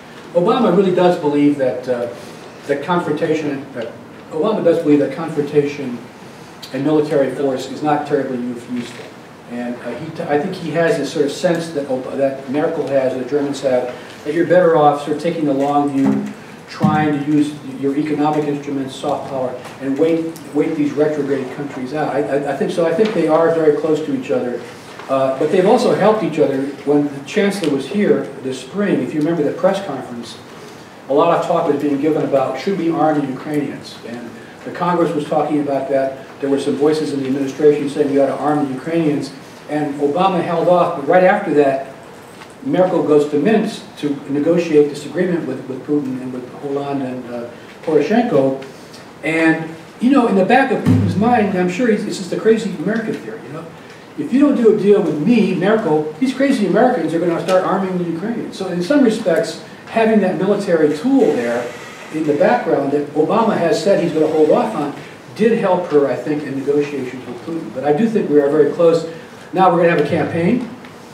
Obama really does believe that uh, that confrontation. That Obama does believe that confrontation and military force is not terribly useful, and uh, he. T I think he has this sort of sense that that Merkel has, or the Germans have, that you're better off sort of taking the long view, trying to use your economic instruments, soft power, and wait wait these retrograde countries out. I, I, I think so. I think they are very close to each other, uh, but they've also helped each other. When the Chancellor was here this spring, if you remember the press conference, a lot of talk was being given about should we arm the Ukrainians, and the Congress was talking about that. There were some voices in the administration saying we ought to arm the Ukrainians, and Obama held off. But right after that, Merkel goes to Minsk to negotiate this agreement with, with Putin and with Hollande and uh, Poroshenko. And, you know, in the back of Putin's mind, I'm sure he's, it's just a crazy American theory, you know. If you don't do a deal with me, Merkel, these crazy Americans are going to start arming the Ukrainians. So in some respects, having that military tool there in the background that Obama has said he's going to hold off on did help her, I think, in negotiations with Putin. But I do think we are very close. Now we're going to have a campaign.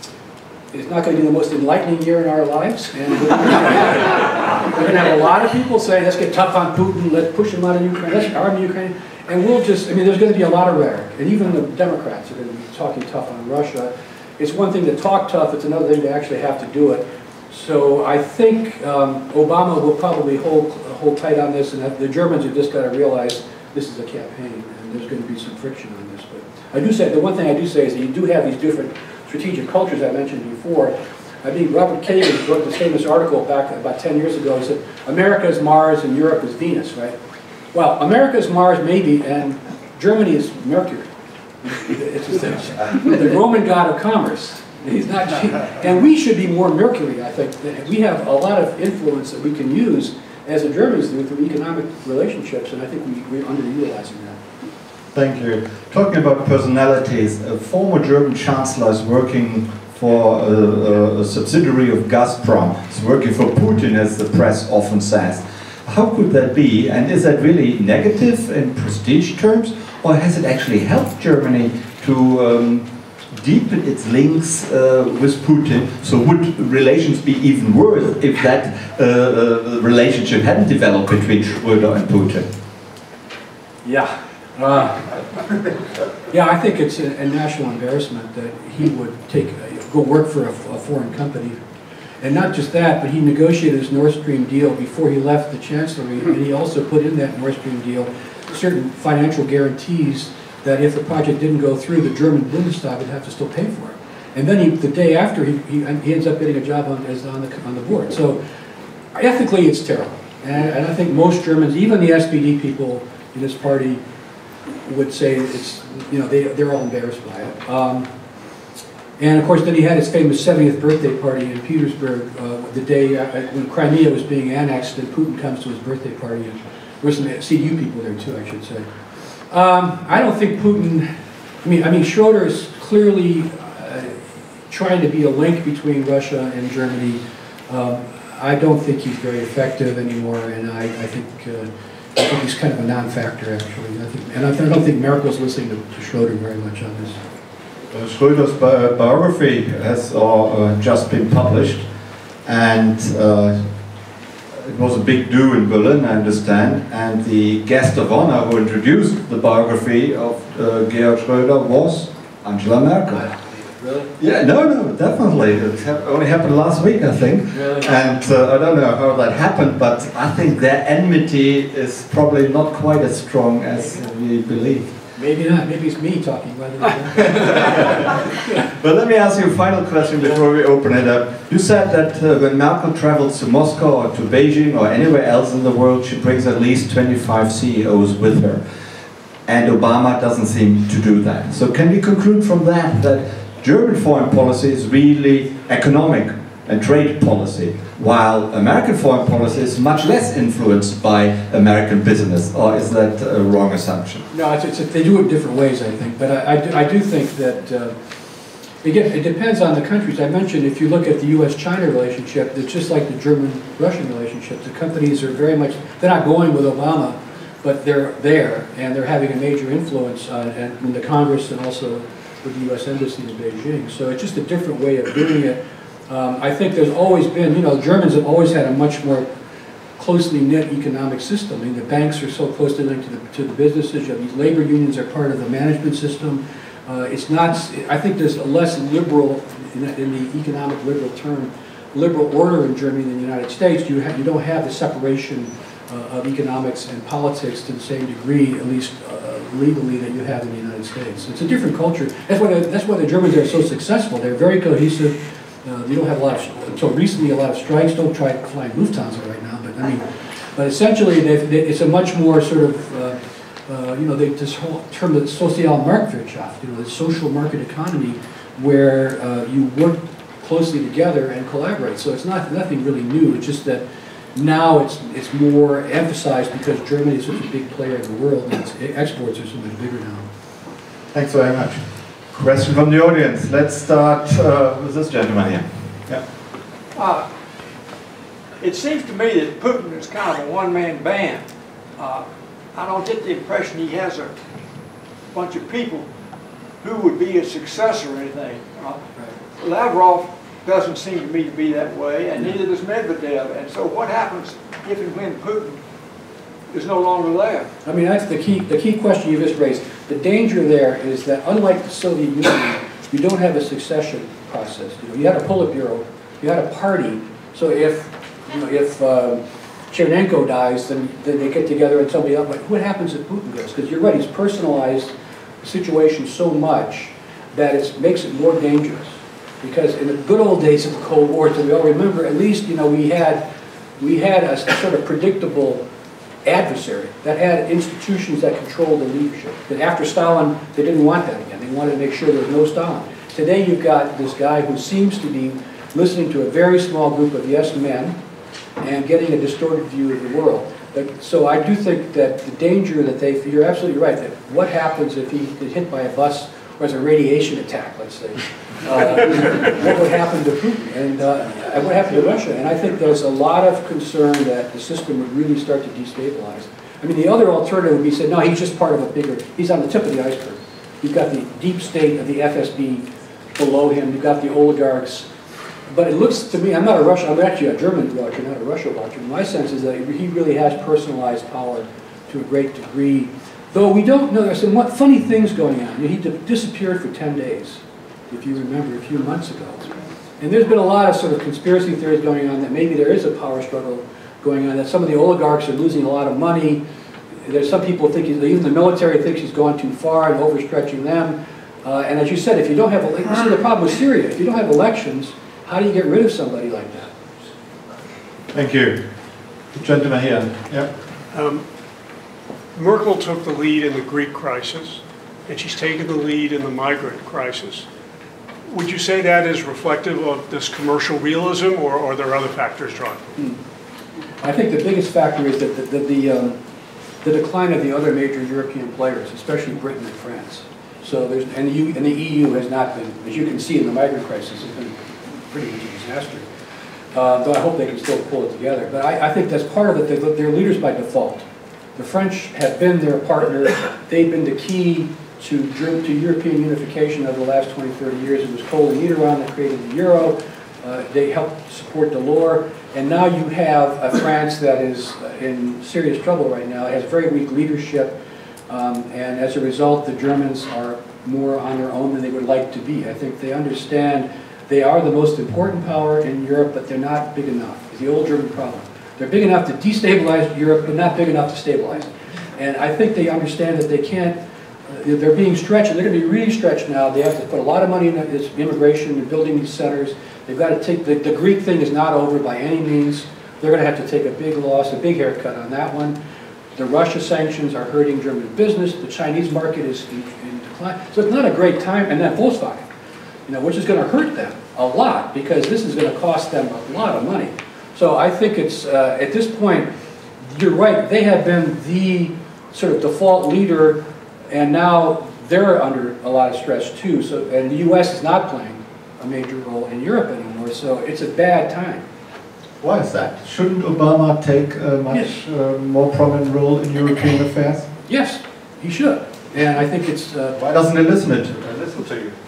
It's not going to be the most enlightening year in our lives. And we're going to have a lot of people say, let's get tough on Putin, let's push him out of Ukraine, let's arm Ukraine. And we'll just, I mean, there's going to be a lot of rhetoric. And even the Democrats are going to be talking tough on Russia. It's one thing to talk tough, it's another thing to actually have to do it. So I think um, Obama will probably hold, hold tight on this, and the Germans have just got to realize this is a campaign, and there's going to be some friction on this. But I do say, the one thing I do say is that you do have these different strategic cultures I mentioned before. I think Robert Kagan wrote this famous article back about ten years ago. He said, America is Mars and Europe is Venus, right? Well, America is Mars maybe, and Germany is Mercury. It's just the Roman god of commerce. He's not, and we should be more Mercury, I think. We have a lot of influence that we can use, as the Germans do, through economic relationships, and I think we, we're underutilizing that. Thank you. Talking about personalities, a former German chancellor is working for a, a, a subsidiary of Gazprom. He's working for Putin, as the press often says. How could that be? And is that really negative in prestige terms? Or has it actually helped Germany to um, deepen its links uh, with Putin? So would relations be even worse if that uh, uh, relationship hadn't developed between Schröder and Putin? Yeah. Uh, yeah, I think it's a, a national embarrassment that he would take uh, go work for a, a foreign company. And not just that, but he negotiated his Nord Stream deal before he left the chancellery, and he also put in that Nord Stream deal certain financial guarantees that if the project didn't go through, the German Bundestag would have to still pay for it. And then he, the day after, he, he, he ends up getting a job on, as on, the, on the board. So ethically, it's terrible. And, and I think most Germans, even the S P D people in this party, would say it's, you know, they, they're all embarrassed by it. Um, and of course, then he had his famous seventieth birthday party in Petersburg uh, the day uh, when Crimea was being annexed, and Putin comes to his birthday party, and there were some C D U people there too, I should say. Um, I don't think Putin, I mean, I mean, Schroeder is clearly uh, trying to be a link between Russia and Germany. Um, I don't think he's very effective anymore, and I, I think uh, I think he's kind of a non-factor, actually. I think, and I, I don't think Merkel's listening to, to Schroeder very much on this. Uh, Schröder's bi biography has uh, uh, just been published, and uh, it was a big do in Berlin, I understand, and the guest of honor who introduced the biography of uh, Gerhard Schröder was Angela Merkel. Really? Yeah, no, no, definitely. It ha only happened last week, I think. Really? And uh, I don't know how that happened, but I think their enmity is probably not quite as strong as we believe. Maybe not. Maybe it's me talking rather than that. But let me ask you a final question before we open it up. You said that uh, when Merkel travels to Moscow or to Beijing or anywhere else in the world, she brings at least twenty-five C E Os with her. And Obama doesn't seem to do that. So can we conclude from that that German foreign policy is really economic and trade policy, while American foreign policy is much less influenced by American business? Or is that a wrong assumption? No, it's, it's, they do it different ways, I think. But I, I, do, I do think that, uh, again, it depends on the countries. I mentioned if you look at the U S China relationship, it's just like the German-Russian relationship. The companies are very much, they're not going with Obama, but they're there, and they're having a major influence on, and in the Congress and also with the U S Embassy in Beijing. So it's just a different way of doing it. Um, I think there's always been, you know, Germans have always had a much more closely knit economic system. I mean, the banks are so closely linked to the, to the businesses. You know, these labor unions are part of the management system. Uh, it's not, I think there's a less liberal, in, in the economic liberal term, liberal order in Germany than the United States. You, have, you don't have the separation uh, of economics and politics to the same degree, at least uh, legally, that you have in the United States. It's a different culture. That's why the, that's why the Germans are so successful. They're very cohesive. Uh, you don't have a lot of, until recently, a lot of strikes. Don't try flying Lufthansa right now, but I mean, but essentially, they've, they, it's a much more sort of, uh, uh, you know, they, this whole term of Sozialmarktwirtschaft, you know, the social market economy, where uh, you work closely together and collaborate. So it's not nothing really new. It's just that now it's it's more emphasized because Germany is such a big player in the world, and its exports are so much bigger now. Thanks very much. Question from the audience. Let's start uh, with this gentleman here. Yeah. Uh, it seems to me that Putin is kind of a one-man band. Uh, I don't get the impression he has a bunch of people who would be a successor or anything. Uh, Lavrov doesn't seem to me to be that way, and neither does Medvedev. And so what happens if and when Putin is no longer there? I mean, that's the key, the key question you just raised. The danger there is that, unlike the Soviet Union, you don't have a succession process. You know, you had a Politburo, you had a party. So if you know, if um, Chernenko dies, then, then they get together and somebody else. But what happens if Putin goes? Because you're right, he's personalized the situation so much that it makes it more dangerous. Because in the good old days of the Cold War, so we all remember, at least you know we had we had a sort of predictable adversary that had institutions that controlled the leadership. But after Stalin, they didn't want that again. They wanted to make sure there was no Stalin. Today you've got this guy who seems to be listening to a very small group of yes men and getting a distorted view of the world. But, so I do think that the danger that they, you're absolutely right, that what happens if he gets hit by a bus or as a radiation attack, let's say, uh, what would happen to Putin and uh, what would happen to Russia? And I think there's a lot of concern that the system would really start to destabilize. I mean, the other alternative would be said, no, he's just part of a bigger, he's on the tip of the iceberg. You've got the deep state of the F S B below him, you've got the oligarchs. But it looks to me, I'm not a Russian, I'm actually a German watcher, not a Russia watcher. My sense is that he really has personalized power to a great degree. Though we don't know, there's some funny things going on. He disappeared for ten days, if you remember, a few months ago. And there's been a lot of sort of conspiracy theories going on that maybe there is a power struggle going on, that some of the oligarchs are losing a lot of money. There's some people think, he's, even the military thinks he's gone too far and overstretching them. Uh, and as you said, if you don't have, this is the problem with Syria, if you don't have elections, how do you get rid of somebody like that? Thank you. The gentleman here. Yeah. Um, Merkel took the lead in the Greek crisis, and she's taken the lead in the migrant crisis. Would you say that is reflective of this commercial realism, or are there other factors driving? Hmm. I think the biggest factor is that the, the, the, um, the decline of the other major European players, especially Britain and France. So there's, and, the U, and the E U has not been, as you can see in the migrant crisis, has been pretty much a disaster. Uh, though I hope they can still pull it together. But I, I think that's part of it. They're, they're leaders by default. The French have been their partner. They've been the key to, to European unification over the last twenty, thirty years. It was Kohl and Mitterrand that created the euro. Uh, they helped support Delors. And now you have a France that is in serious trouble right now. It has very weak leadership. Um, and as a result, the Germans are more on their own than they would like to be. I think they understand they are the most important power in Europe, but they're not big enough. It's the old German problem. They're big enough to destabilize Europe, but not big enough to stabilize it. And I think they understand that they can't, uh, they're being stretched, and they're going to be really stretched now. They have to put a lot of money into this immigration and building these centers. They've got to take, the, the Greek thing is not over by any means. They're going to have to take a big loss, a big haircut on that one. The Russia sanctions are hurting German business. The Chinese market is in, in decline. So it's not a great time. And then Volkswagen, you know, which is going to hurt them a lot because this is going to cost them a lot of money. So I think it's, uh, at this point, you're right, they have been the sort of default leader, and now they're under a lot of stress too. So, and the U S is not playing a major role in Europe anymore, so it's a bad time. Why is that? Shouldn't Obama take a much Yes. uh, more prominent role in European affairs? Yes, he should. And I think it's... Uh, Why doesn't he listen to, uh, listen to you?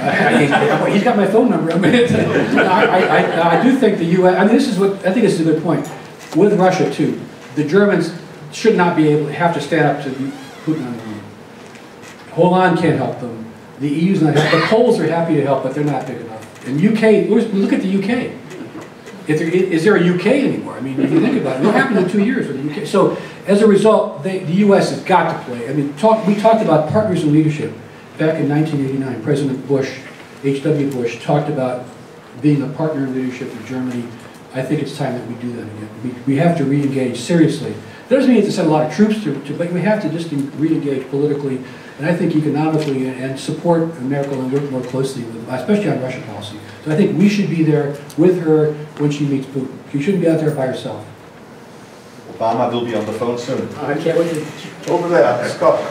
I, he's got my phone number. I, mean, I, I, I do think the U S, I mean, this is what, I think this is a good point. With Russia, too, the Germans should not be able to have to stand up to Putin on their own. Hollande can't help them. The E U's not helping. The Poles are happy to help, but they're not big enough. And U K, look at the U K. If there, is there a U K anymore? I mean, if you think about it, what happened in two years with the U K? So, as a result, they, the U S has got to play. I mean, talk, we talked about partners in leadership. Back in nineteen eighty-nine, President Bush, H W Bush, talked about being a partner in leadership with Germany. I think it's time that we do that again. We, we have to re-engage seriously. That doesn't mean to send a lot of troops to, to, but we have to just re-engage politically, and I think economically, and, and support Merkel and work more closely with, especially on Russian policy. So I think we should be there with her when she meets Putin. She shouldn't be out there by herself. Obama will be on the phone soon. I can't wait to... Over there, Scott.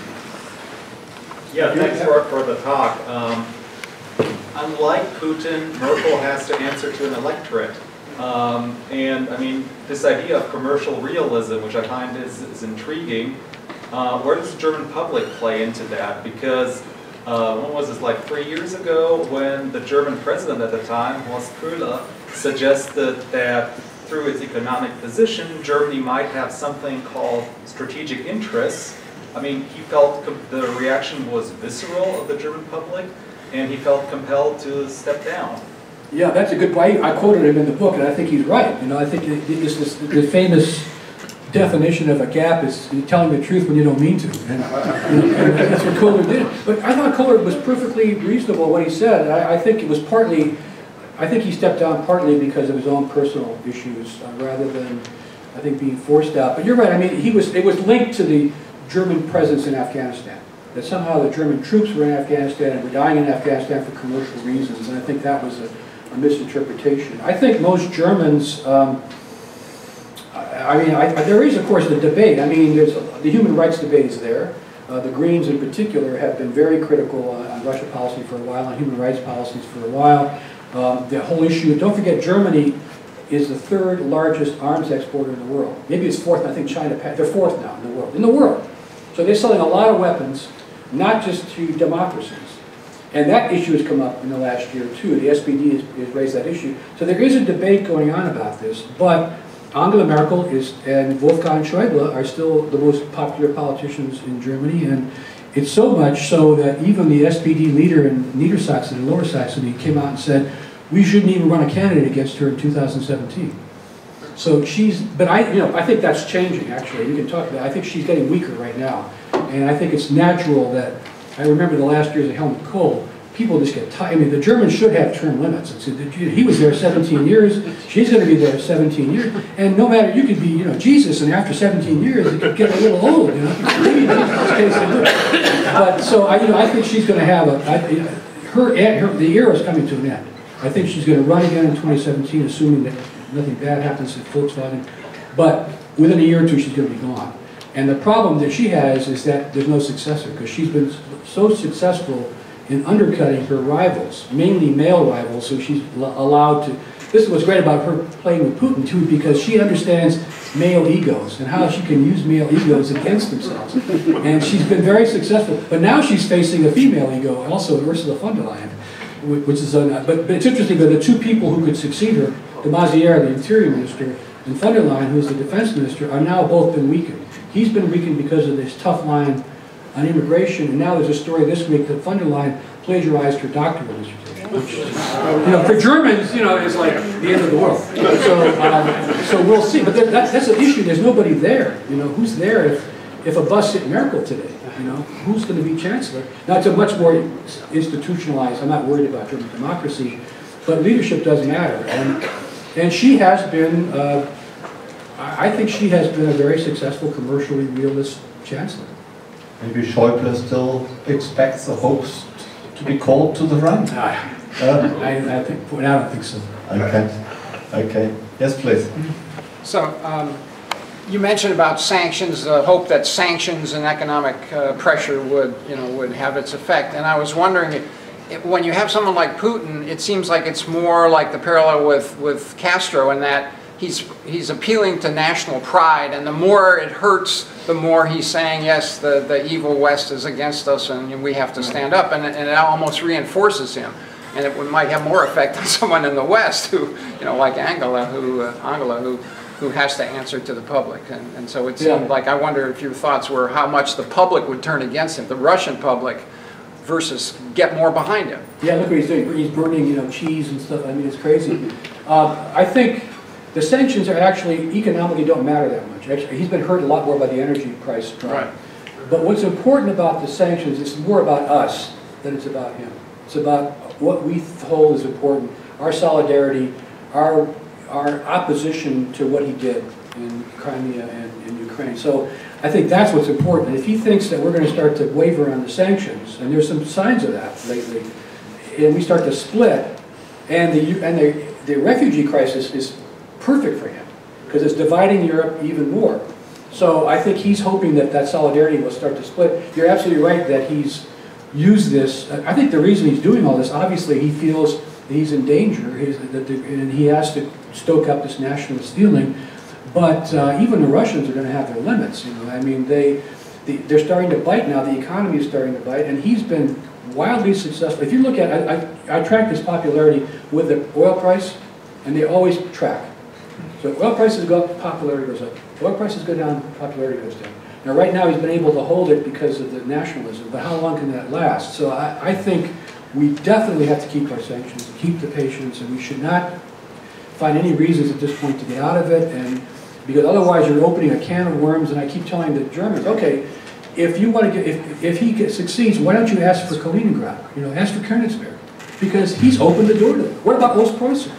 Yeah, thanks for, for the talk. Um, unlike Putin, Merkel has to answer to an electorate. Um, and I mean, this idea of commercial realism, which I find is, is intriguing, uh, where does the German public play into that? Because uh, when was this, like three years ago, when the German president at the time, Horst Köhler, suggested that through its economic position, Germany might have something called strategic interests. I mean, he felt the reaction was visceral of the German public, and he felt compelled to step down. Yeah, that's a good point. I quoted him in the book, and I think he's right. You know, I think this, this, the famous definition of a gap is telling the truth when you don't mean to. And, you know, and that's what Kohler did. But I thought Kohler was perfectly reasonable what he said. I, I think it was partly, I think he stepped down partly because of his own personal issues, uh, rather than, I think, being forced out. But you're right. I mean, he was. It was linked to the German presence in Afghanistan. That somehow the German troops were in Afghanistan and were dying in Afghanistan for commercial reasons. And I think that was a, a misinterpretation. I think most Germans, um, I, I mean, I, I, there is, of course, the debate. I mean, there's a, the human rights debate is there. Uh, the Greens, in particular, have been very critical on, on Russian policy for a while, on human rights policies for a while. Um, the whole issue, don't forget, Germany is the third largest arms exporter in the world. Maybe it's fourth, I think China, they're fourth now in the world. In the world. So they're selling a lot of weapons, not just to democracies. And that issue has come up in the last year, too. The S P D has, has raised that issue. So there is a debate going on about this, but Angela Merkel is, and Wolfgang Schäuble are still the most popular politicians in Germany, and it's so much so that even the S P D leader in Niedersachsen, Lower Saxony, came out and said, we shouldn't even run a candidate against her in two thousand seventeen. So she's, but I, you know, I think that's changing, actually. You can talk about, I think she's getting weaker right now. And I think it's natural that, I remember the last years of Helmut Kohl, people just get tired. I mean, the Germans should have term limits. It's, he was there seventeen years, she's going to be there seventeen years. And no matter, you could be, you know, Jesus, and after seventeen years, it could get a little old, you know. Maybe Jesus, but so, I, you know, I think she's going to have a, I, her, her, the era is coming to an end. I think she's going to run again in twenty seventeen, assuming that nothing bad happens at Volkswagen. But within a year or two, she's going to be gone. And the problem that she has is that there's no successor, because she's been so successful in undercutting her rivals, mainly male rivals, so she's allowed to this is what's great about her playing with Putin too, because she understands male egos and how she can use male egos against themselves. And she's been very successful. But now she's facing a female ego, also Ursula von der Leyen, which is, uh, but, but it's interesting that the two people who could succeed her, de Maizière, the interior minister, and von der Leyen, who's the defense minister, are now both been weakened. He's been weakened because of this tough line on immigration, and now there's a story this week that von der Leyen plagiarized her doctoral dissertation, which, you know, for Germans, you know, is like the end of the world. So, um, so we'll see. But that, that's an issue. There's nobody there. You know, who's there if, if a bus hit Merkel today? You know, who's going to be chancellor? Now, it's a much more institutionalized. I'm not worried about German democracy, but leadership does matter. And and she has been. Uh, I think she has been a very successful, commercially realist chancellor. Maybe Schäuble still expects or hopes to be called to the run. Ah, Uh, I, I think. I don't think so. okay. Okay. Yes, please. So, um, you mentioned about sanctions, the hope that sanctions and economic uh, pressure would, you know, would have its effect. And I was wondering, if, if, when you have someone like Putin, it seems like it's more like the parallel with with Castro in that he's he's appealing to national pride, and the more it hurts, the more he's saying, yes, the the evil West is against us, and we have to stand up, and, and it almost reinforces him. And it might have more effect on someone in the West who, you know, like Angela, who uh, Angela, who who has to answer to the public. And, and so it seemed Yeah. like, I wonder if your thoughts were how much the public would turn against him, the Russian public, versus get more behind him. Yeah, look what he's doing. He's burning, you know, cheese and stuff. I mean, it's crazy. Uh, I think the sanctions are actually, economically don't matter that much. Actually, he's been hurt a lot more by the energy price drop. Right. But what's important about the sanctions is more about us than it's about him. It's about what we hold is important, our solidarity, our, our opposition to what he did in Crimea and in Ukraine. So I think that's what's important. If he thinks that we're going to start to waver on the sanctions, and there's some signs of that lately, and we start to split, and the, and the, the refugee crisis is perfect for him, because it's dividing Europe even more. So I think he's hoping that that solidarity will start to split. You're absolutely right that he's used this. I think the reason he's doing all this, obviously he feels that he's in danger, he's, that the, and he has to stoke up this nationalist feeling. But uh, even the Russians are going to have their limits. You know, I mean, they, the, they're starting to bite now. The economy is starting to bite, and he's been wildly successful. If you look at, I, I, I track his popularity with the oil price, and they always track. So oil prices go up, popularity goes up. Oil prices go down, popularity goes down. Now, right now, he's been able to hold it because of the nationalism, but how long can that last? So I, I think we definitely have to keep our sanctions, keep the patience, and we should not find any reasons at this point to get out of it, and because otherwise you're opening a can of worms. And I keep telling the Germans, okay, if you want to get, if, if he gets, succeeds, why don't you ask for Kaliningrad? You know, ask for Königsberg, because he's opened the door to them. What about Ostpreußen?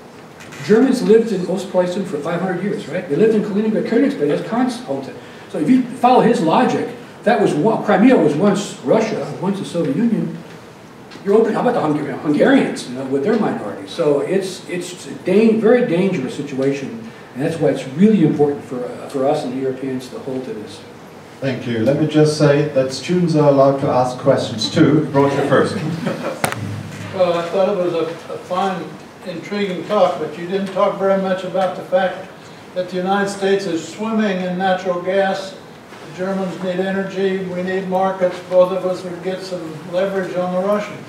Germans lived in Ostpreußen for five hundred years, right? They lived in Kaliningrad, Königsberg, as Kant's owned it. So if you follow his logic, that was one, Crimea was once Russia, once the Soviet Union. You're open. How about the Hungar Hungarians, you know, with their minorities? So it's it's a da very dangerous situation, and that's why it's really important for uh, for us and the Europeans to hold to this. Thank you. Let me just say that students are allowed to ask questions too. Roger first. Well, I thought it was a, a fine, intriguing talk, but you didn't talk very much about the fact that the United States is swimming in natural gas. The Germans need energy, we need markets. Both of us would get some leverage on the Russians.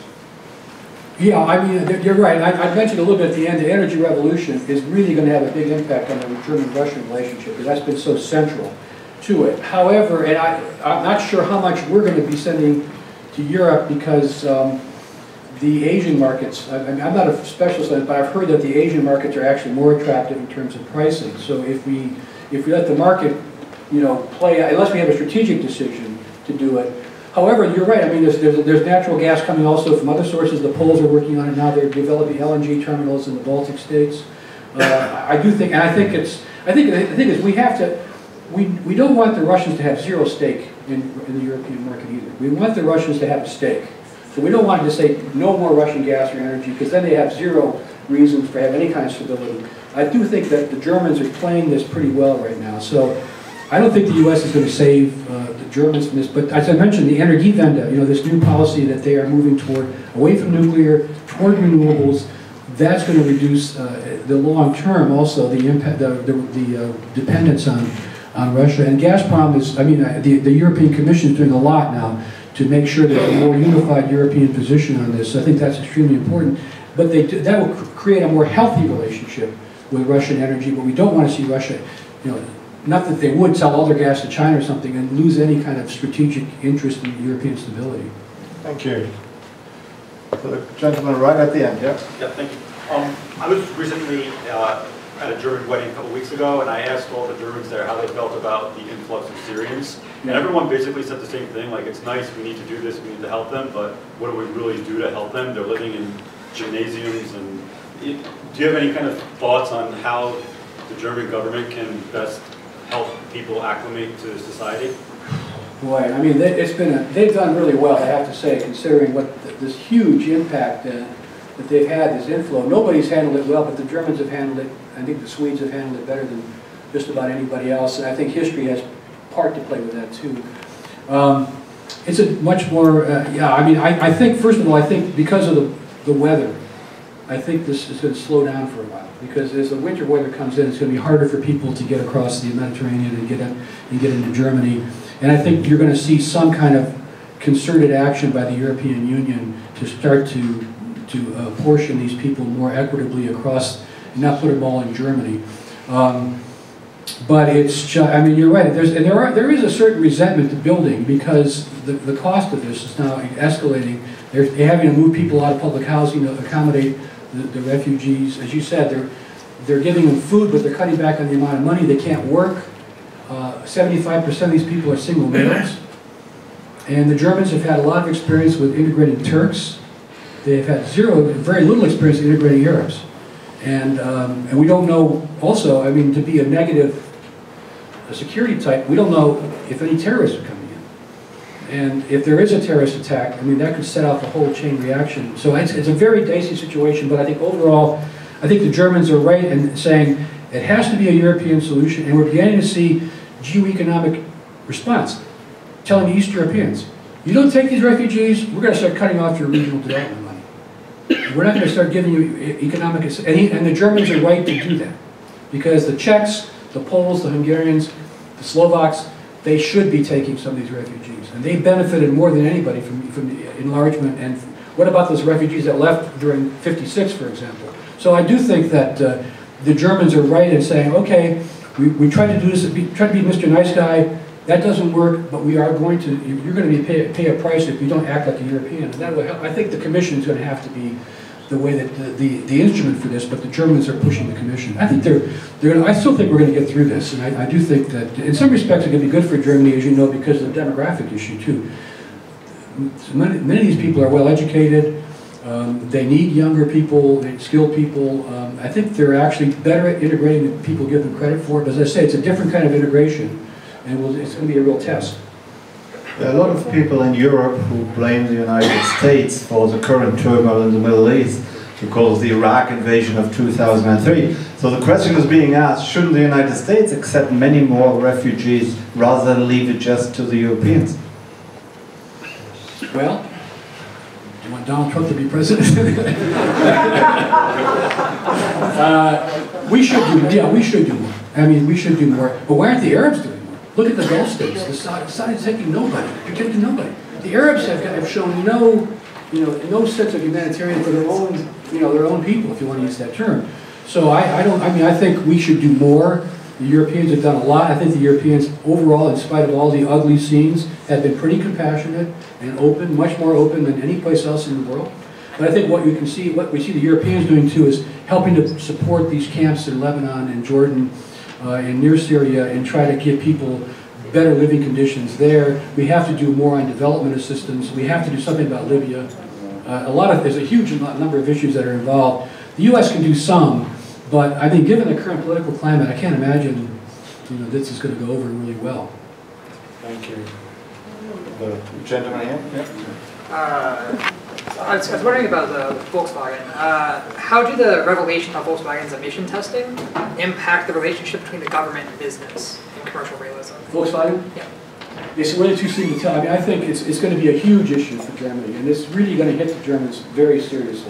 Yeah, I mean, you're right. I, I mentioned a little bit at the end, the energy revolution is really going to have a big impact on the German-Russian relationship, because that's been so central to it. However, and I, I'm not sure how much we're going to be sending to Europe, because um, the Asian markets, I, I mean, I'm not a specialist on it, but I've heard that the Asian markets are actually more attractive in terms of pricing. So if we, if we let the market, you know, play, unless we have a strategic decision to do it. However, you're right. I mean, there's, there's, there's natural gas coming also from other sources. The Poles are working on it now. They're developing L N G terminals in the Baltic states. Uh, I do think, and I think it's, I think the thing is we have to, we, we don't want the Russians to have zero stake in, in the European market either. We want the Russians to have a stake. So we don't want to say no more Russian gas or energy, because then they have zero reasons for having any kind of stability. I do think that the Germans are playing this pretty well right now. So I don't think the U S is going to save uh, the Germans from this, but as I mentioned, the Energiewende, you know, this new policy that they are moving toward, away from nuclear, toward renewables, that's going to reduce uh, the long term also the impact, the, the, the uh, dependence on, on Russia. And Gazprom is, I mean, uh, the, the European Commission is doing a lot now to make sure there's a more unified European position on this. So I think that's extremely important. But they, that will create a more healthy relationship with Russian energy, but we don't want to see Russia, you know, not that they would sell all their gas to China or something and lose any kind of strategic interest in European stability. Thank you. So the gentleman right at the end, yeah? Yeah, thank you. Um, I was recently uh, at a German wedding a couple weeks ago, and I asked all the Germans there how they felt about the influx of Syrians. And everyone basically said the same thing, like, it's nice, we need to do this, we need to help them, but what do we really do to help them? They're living in gymnasiums, and it, do you have any kind of thoughts on how the German government can best help people acclimate to society? Boy, I mean, they, it's been a, they've done really well, I have to say, considering what the, this huge impact uh, that they've had, this inflow. Nobody's handled it well, but the Germans have handled it. I think the Swedes have handled it better than just about anybody else, and I think history has part to play with that too. Um, it's a much more, uh, yeah, I mean, I, I think, first of all, I think because of the, the weather, I think this is going to slow down for a while, because as the winter weather comes in, it's going to be harder for people to get across the Mediterranean and get, up, and get into Germany. And I think you're going to see some kind of concerted action by the European Union to start to, to uh, portion these people more equitably across, and not put them all in Germany. Um, but it's just, I mean, you're right, There's, and there, are, there is a certain resentment building, because the, the cost of this is now escalating. They're, they're having to move people out of public housing to accommodate the, the refugees. As you said, they're, they're giving them food, but they're cutting back on the amount of money. They can't work. seventy-five percent uh, of these people are single males. And the Germans have had a lot of experience with integrating Turks. They've had zero, very little experience integrating Arabs. And, um, and we don't know also, I mean, to be a negative a security type, we don't know if any terrorists are coming in. And if there is a terrorist attack, I mean, that could set off a whole chain reaction. So it's, it's a very dicey situation, but I think overall, I think the Germans are right in saying it has to be a European solution, and we're beginning to see geo-economic response, telling the East Europeans, you don't take these refugees, we're going to start cutting off your regional development money. We're not going to start giving you economic, and, he, and the Germans are right to do that, because the Czechs, the Poles, the Hungarians, the Slovaks, they should be taking some of these refugees, and they benefited more than anybody from, from the enlargement. And what about those refugees that left during fifty-six, for example? So I do think that uh, the Germans are right in saying, okay, we, we try to do this, be, try to be Mister Nice Guy, that doesn't work, but we are going to, you're going to be pay, pay a price if you don't act like a European. And that will help. I think the Commission is going to have to be the way that the, the, the instrument for this, but the Germans are pushing the Commission. I think they're, they're gonna, I still think we're going to get through this, and I, I do think that in some respects it's going to be good for Germany, as you know, because of the demographic issue too. Many, many of these people are well educated. Um, they need younger people, skilled people. Um, I think they're actually better at integrating than people give them credit for. But as I say, it's a different kind of integration, and we'll, it's going to be a real test. There are a lot of people in Europe who blame the United States for the current turmoil in the Middle East because of the Iraq invasion of two thousand three. So the question is being asked, shouldn't the United States accept many more refugees rather than leave it just to the Europeans? Well, do you want Donald Trump to be president? uh, we should do, yeah, we should do more. I mean, we should do more. But why aren't the Arabs doing more? Look at the Gulf states. The Saudis taking nobody. They're taking nobody. The Arabs have, have shown no, you know, no sense of humanitarian for their own, you know, their own people, if you want to use that term. So I, I don't. I mean, I think we should do more. The Europeans have done a lot. I think the Europeans, overall, in spite of all the ugly scenes, have been pretty compassionate and open, much more open than any place else in the world. But I think what you can see, what we see the Europeans doing too, is helping to support these camps in Lebanon and Jordan uh, and near Syria, and try to give people better living conditions there. We have to do more on development assistance. We have to do something about Libya. Uh, a lot of there's a huge number of issues that are involved. The U S can do some. But I mean, given the current political climate, I can't imagine, you know, this is going to go over really well. Thank you. The gentleman here. Yeah. Uh, I, was, I was wondering about the Volkswagen. Uh, how do the revelation of Volkswagen's emission testing impact the relationship between the government and business in commercial realism? Volkswagen? Yeah. It's really too soon to tell. I mean, I think it's, it's going to be a huge issue for Germany, and it's really going to hit the Germans very seriously.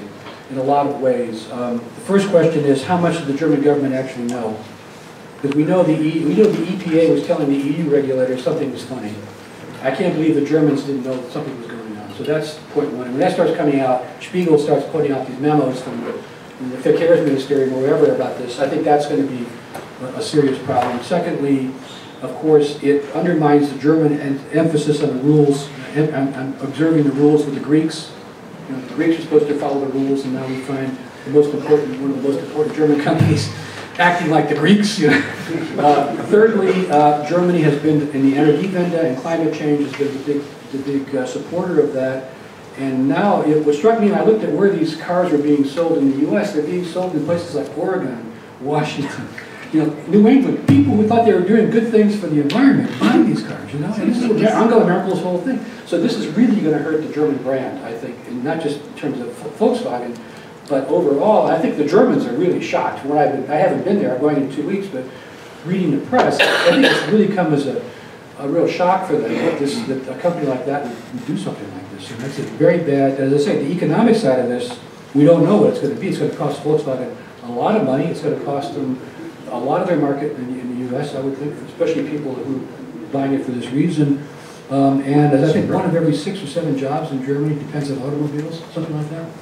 in a lot of ways. Um, the first question is, how much does the German government actually know? Because we know the e, we know the E P A was telling the E U regulators something was funny. I can't believe the Germans didn't know that something was going on. So that's point one. And when that starts coming out, Spiegel starts putting out these memos from the, from the Verkehrs Ministerium or wherever about this. I think that's going to be a, a serious problem. Secondly, of course, it undermines the German en emphasis on the rules, and, and, and observing the rules with the Greeks. You know, the Greeks are supposed to follow the rules, and now we find the most important, one of the most important German companies acting like the Greeks. You know. uh, thirdly, uh, Germany has been in the Energiewende, and climate change has been the big, the big uh, supporter of that. And now, it, what struck me, I looked at where these cars were being sold in the U S. They're being sold in places like Oregon, Washington, you know, New England. People who thought they were doing good things for the environment buying these cars. You know, and this is Angela Merkel's whole thing. So this is really going to hurt the German brand, I think, and not just in terms of Volkswagen. But overall, I think the Germans are really shocked. When I've been, I haven't been there, I'm going in two weeks, but reading the press, I think it's really come as a, a real shock for them that, this, that a company like that would, would do something like this. And that's a very bad, as I say, the economic side of this, we don't know what it's going to be. It's going to cost Volkswagen a lot of money. It's going to cost them a lot of their market in, in the U S, I would think, especially people who are buying it for this reason. Um, and as I think one of every six or seven jobs in Germany depends on automobiles, something like that.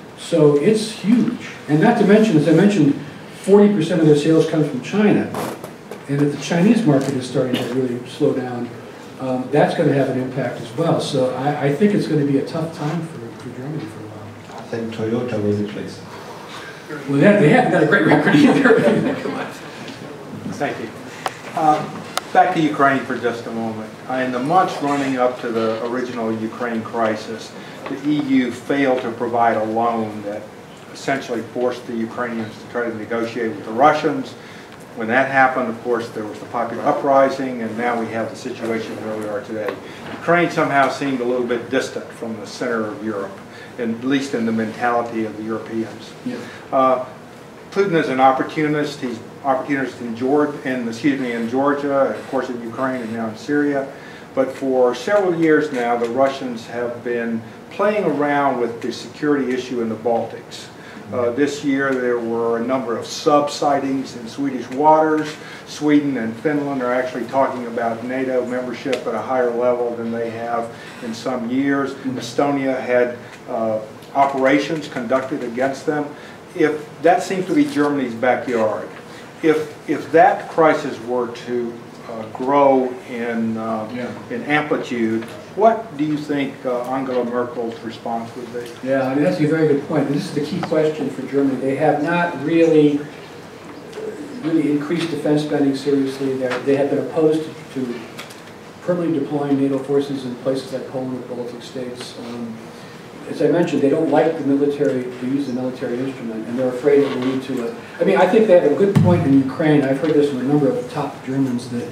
So it's huge. And not to mention, as I mentioned, forty percent of their sales comes from China. And if the Chinese market is starting to really slow down, um, that's going to have an impact as well. So I, I think it's going to be a tough time for, for Germany for a while. I think Toyota will be pleased. Well, they, have, they haven't got a great record either. Come on. Thank you. Um, back to Ukraine for just a moment. Uh, in the months running up to the original Ukraine crisis, the E U failed to provide a loan that essentially forced the Ukrainians to try to negotiate with the Russians. When that happened, of course, there was the popular uprising, and now we have the situation where we are today. Ukraine somehow seemed a little bit distant from the center of Europe, at least in the mentality of the Europeans. Yeah. Uh, Putin is an opportunist. He's opportunist in Georgia, in, excuse me, in Georgia, of course in Ukraine, and now in Syria. But for several years now, the Russians have been playing around with the security issue in the Baltics. Uh, this year there were a number of sub-sightings in Swedish waters. Sweden and Finland are actually talking about NATO membership at a higher level than they have in some years. Estonia had uh, operations conducted against them. If that seems to be Germany's backyard, if, if that crisis were to uh, grow in, uh, yeah. in amplitude, what do you think uh, Angela Merkel's response would be? Yeah, I mean, that's a very good point. This is the key question for Germany. They have not really, really increased defense spending seriously. They're, they have been opposed to, to permanently deploying NATO forces in places like Poland or Baltic states. Um, as I mentioned, they don't like the military, to use the military instrument, and they're afraid it will lead to a... I mean, I think they have a good point in Ukraine. I've heard this from a number of top Germans, that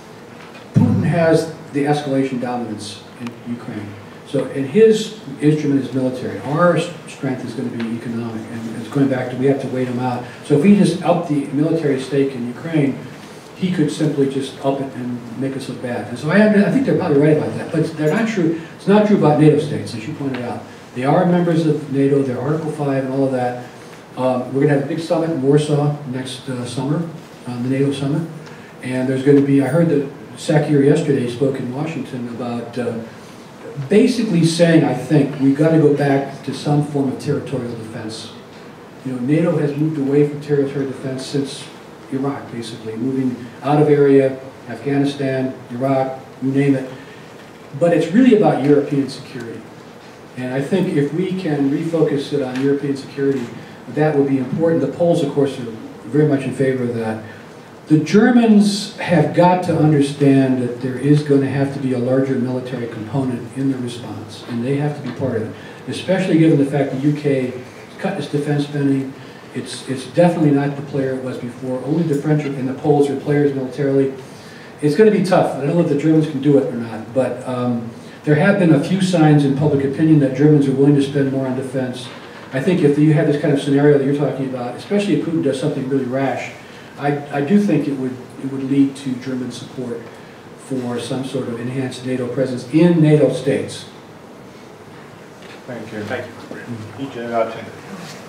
Putin has the escalation dominance in Ukraine. So, and his instrument is military. Our strength is going to be economic, and it's going back to, we have to wait him out. So if we just up the military stake in Ukraine, he could simply just up it and make us look bad. And so I, I think they're probably right about that, but they're not true. It's not true about NATO states, as you pointed out. They are members of NATO, they're Article five and all of that. Um, we're going to have a big summit in Warsaw next uh, summer, um, the NATO summit. And there's going to be, I heard that Sakir yesterday spoke in Washington about uh, basically saying, I think, we've got to go back to some form of territorial defense. You know, NATO has moved away from territorial defense since Iraq, basically, moving out of area, Afghanistan, Iraq, you name it. But it's really about European security. And I think if we can refocus it on European security, that will be important. The Poles, of course, are very much in favor of that. The Germans have got to understand that there is going to have to be a larger military component in the response, and they have to be part of it, especially given the fact that U K cut its defense spending. It's, it's definitely not the player it was before. Only the French and the Poles are players militarily. It's going to be tough. I don't know if the Germans can do it or not, but um, there have been a few signs in public opinion that Germans are willing to spend more on defense. I think if you have this kind of scenario that you're talking about, especially if Putin does something really rash, I, I do think it would, it would lead to German support for some sort of enhanced NATO presence in NATO states. Thank you. Thank you. Mm-hmm. Geo-Politics.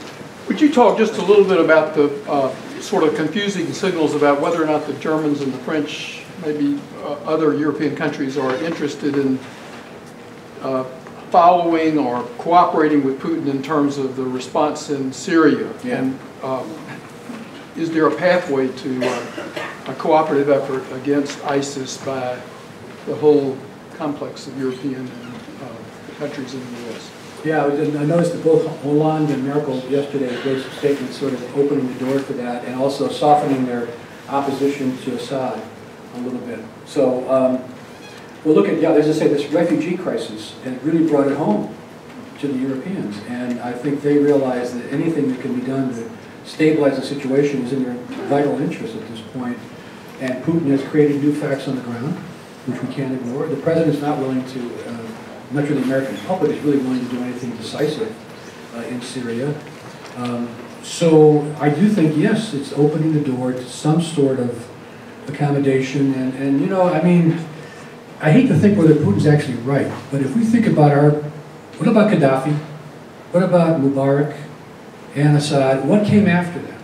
Would you talk just a little bit about the uh, sort of confusing signals about whether or not the Germans and the French, maybe uh, other European countries, are interested in uh, following or cooperating with Putin in terms of the response in Syria? Yeah. And um, is there a pathway to uh, a cooperative effort against ISIS by the whole complex of European uh, countries in the U S? Yeah, I noticed that both Hollande and Merkel yesterday made some statements sort of opening the door for that and also softening their opposition to Assad a little bit. So, um, well, look at, yeah, as I say, this refugee crisis, and it really brought it home to the Europeans. And I think they realize that anything that can be done to stabilize the situation is in their vital interest at this point. And Putin has created new facts on the ground, which we can't ignore. The president's not willing to, uh, much of the American public is really willing to do anything decisive uh, in Syria. Um, so I do think, yes, it's opening the door to some sort of accommodation. And, and you know, I mean, I hate to think whether Putin's actually right, but if we think about our, what about Gaddafi? What about Mubarak and Assad? What came after that?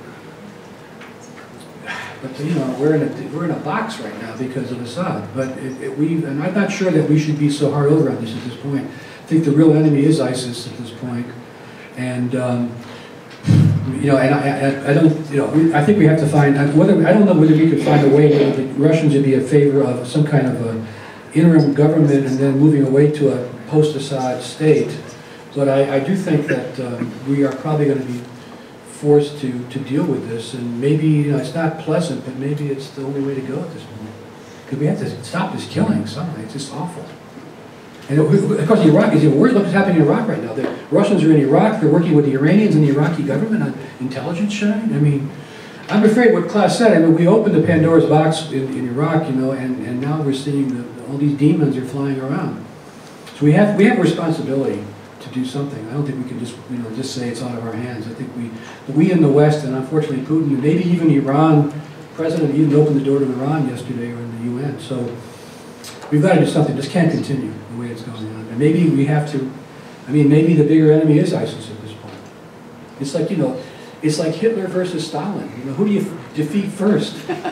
But you know, we're in a we're in a box right now because of Assad. But it, it, we and I'm not sure that we should be so hard over on this at this point. I think the real enemy is ISIS at this point, and um, you know, and I, I, I don't, you know, we, I think we have to find whether I don't know whether we could find a way that the Russians would be in favor of some kind of a interim government and then moving away to a post-Assad state. But I, I do think that um, we are probably going to be forced to, to deal with this, and maybe, you know, it's not pleasant, but maybe it's the only way to go at this point. Because we have to stop this killing somehow. It's just awful. And of course, Iraq is even worse. Look what's happening in Iraq right now. The Russians are in Iraq. They're working with the Iranians and the Iraqi government on intelligence sharing. I mean, I'm afraid what Klaus said. I mean, we opened the Pandora's box in, in Iraq, you know, and, and now we're seeing the, all these demons are flying around. So we have we have a responsibility to do something. I don't think we can just, you know, just say it's out of our hands. I think we, we in the West, and unfortunately Putin, and maybe even Iran, President even opened the door to Iran yesterday or in the U N. So we've got to do something. This can't continue the way it's going on. And maybe we have to, I mean, maybe the bigger enemy is ISIS at this point. It's like, you know, it's like Hitler versus Stalin. You know, who do you defeat first?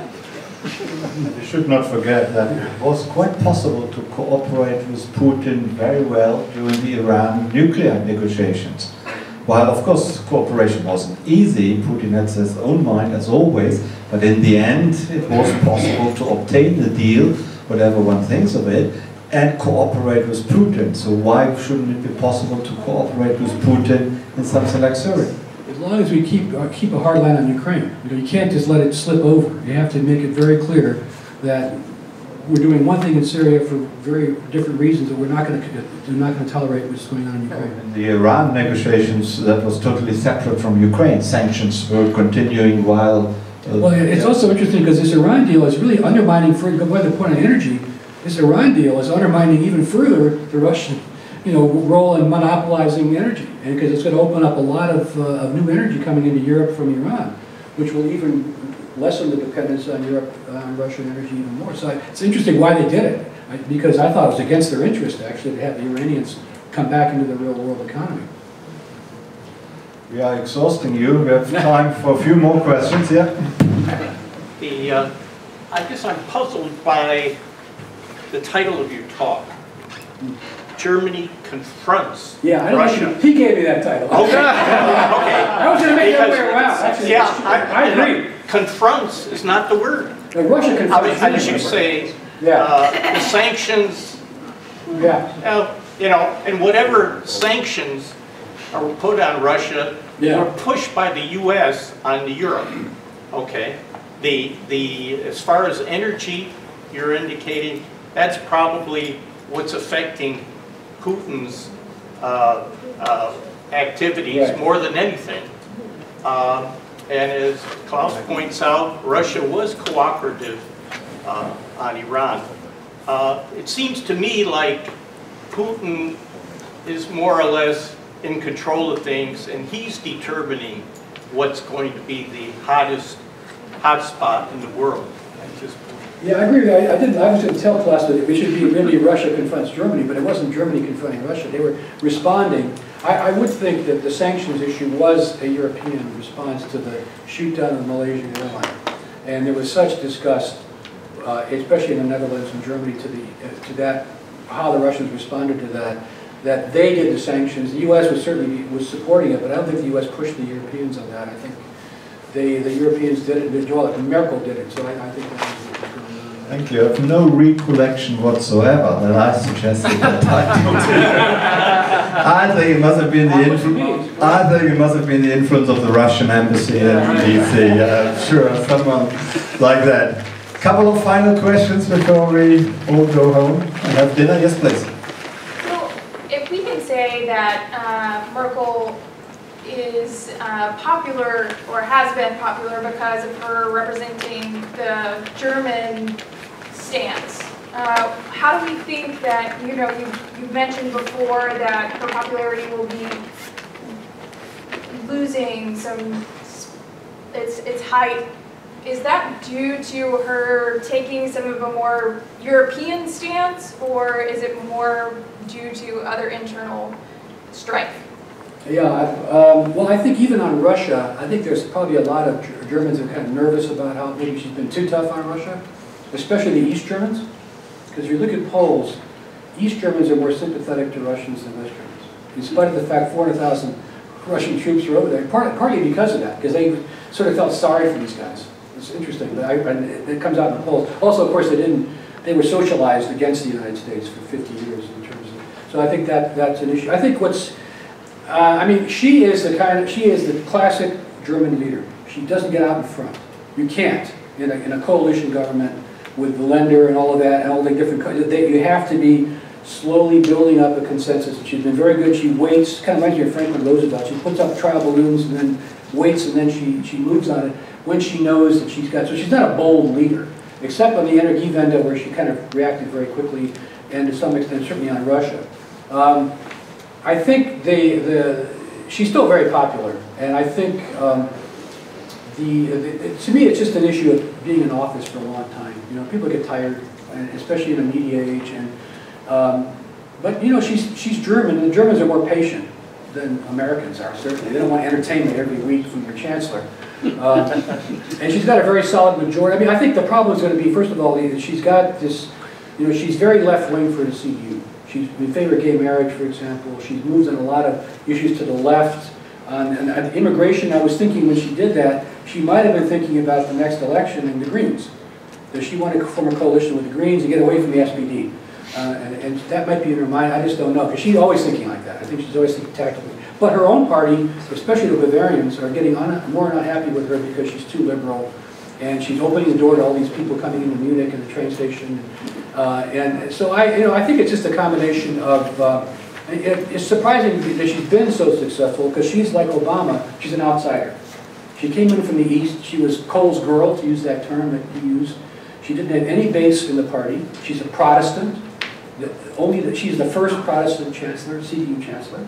You should not forget that it was quite possible to cooperate with Putin very well during the Iran nuclear negotiations. While of course cooperation wasn't easy, Putin had his own mind as always, but in the end it was possible to obtain the deal, whatever one thinks of it, and cooperate with Putin. So why shouldn't it be possible to cooperate with Putin in something like Syria? As long as we keep uh, keep a hard line on Ukraine, you know, you can't just let it slip over. You have to make it very clear that we're doing one thing in Syria for very different reasons, that we're not going to we're not going to tolerate what's going on in Ukraine. In the Iran negotiations, that was totally separate from Ukraine. Sanctions were continuing while. Uh, well, it's yeah. also interesting because this Iran deal is really undermining. For by the point of energy, this Iran deal is undermining even further the Russian, you know, role in monopolizing energy, and because it's going to open up a lot of, uh, of new energy coming into Europe from Iran, which will even lessen the dependence on Europe uh, on Russian energy even more. So I, it's interesting why they did it, I, because I thought it was against their interest actually to have the Iranians come back into the real world economy. We are exhausting you. We have time for a few more questions. Yeah. The uh, I guess I'm puzzled by the title of your talk. Germany confronts yeah, I don't Russia. Think he, he gave me that title. Okay. Okay. I was going to make it the other way around. Actually, yeah, I, I agree. Know, confronts is not the word. The Russia confronts. I, I should say yeah. uh, the sanctions. Yeah. Uh, you know, and whatever sanctions are put on Russia yeah. were pushed by the U S on Europe. Okay. The the as far as energy, you're indicating that's probably what's affecting Putin's uh, uh, activities right. more than anything. Uh, and as Klaus points out, Russia was cooperative uh, on Iran. Uh, it seems to me like Putin is more or less in control of things, and he's determining what's going to be the hottest hotspot in the world at this point. Yeah, I agree. I, I didn't. I was going to tell class that we should be really Russia confronts Germany, but it wasn't Germany confronting Russia. They were responding. I, I would think that the sanctions issue was a European response to the shoot-down of the Malaysian airline. And there was such disgust, uh, especially in the Netherlands and Germany, to, the, uh, to that, how the Russians responded to that, that they did the sanctions. The U S was certainly was supporting it, but I don't think the U S pushed the Europeans on that. I think they, the Europeans did it, well, Merkel did it, so I, I think that was what was going on. Thank you. I have no recollection whatsoever that I suggested that I think it must have been the influence. I think it must have been the influence of the Russian embassy in D C. I'm sure someone like that. Couple of final questions before we all go home and have dinner. Yes, please. So, if we can say that uh, Merkel is uh, popular or has been popular because of her representing the German stance. Uh, how do we think that, you know, you, you mentioned before that her popularity will be losing some, its, its height. Is that due to her taking some of a more European stance, or is it more due to other internal strife? Yeah, um, well, I think even on Russia, I think there's probably a lot of Germans that are kind of nervous about how maybe she's been too tough on Russia, especially the East Germans. Because if you look at polls, East Germans are more sympathetic to Russians than West Germans, in spite of the fact four hundred thousand Russian troops were over there, part, partly because of that, because they sort of felt sorry for these guys. It's interesting, but I, and it comes out in the polls. Also, of course, they didn't, they were socialized against the United States for fifty years in terms of, so I think that that's an issue. I think what's, Uh, I mean, she is the kind of, she is the classic German leader. She doesn't get out in front. You can't in a, in a coalition government with the lender and all of that and all the different, they, you have to be slowly building up a consensus. She's been very good. She waits, kind of reminds me of Franklin Roosevelt. She puts up trial balloons and then waits and then she, she moves on it when she knows that she's got, so she's not a bold leader, except on the Energiewende where she kind of reacted very quickly and to some extent certainly on Russia. Um, I think the, the, she's still very popular, and I think um, the, the, to me it's just an issue of being in office for a long time. You know, people get tired, and especially in a media age. And um, but you know, she's she's German, and the Germans are more patient than Americans are. Certainly, they don't want entertainment every week from their chancellor. Uh, and she's got a very solid majority. I mean, I think the problem is going to be, first of all, that she's got this. You know, she's very left wing for the C D U. She's in favor of gay marriage, for example. She's moved on a lot of issues to the left. On, and, and immigration, I was thinking when she did that, she might have been thinking about the next election and the Greens. That she wanted to form a coalition with the Greens and get away from the S P D. Uh, and, and that might be in her mind. I just don't know, because she's always thinking like that. I think she's always thinking tactically. But her own party, especially the Bavarians, are getting un more not happy with her because she's too liberal. And she's opening the door to all these people coming into Munich and the train station. Uh, and so I, you know, I think it's just a combination of. Uh, it, it's surprising that she's been so successful because she's like Obama. She's an outsider. She came in from the East. She was Cole's girl, to use that term that you use. She didn't have any base in the party. She's a Protestant. The, only that she's the first Protestant chancellor, C D U chancellor,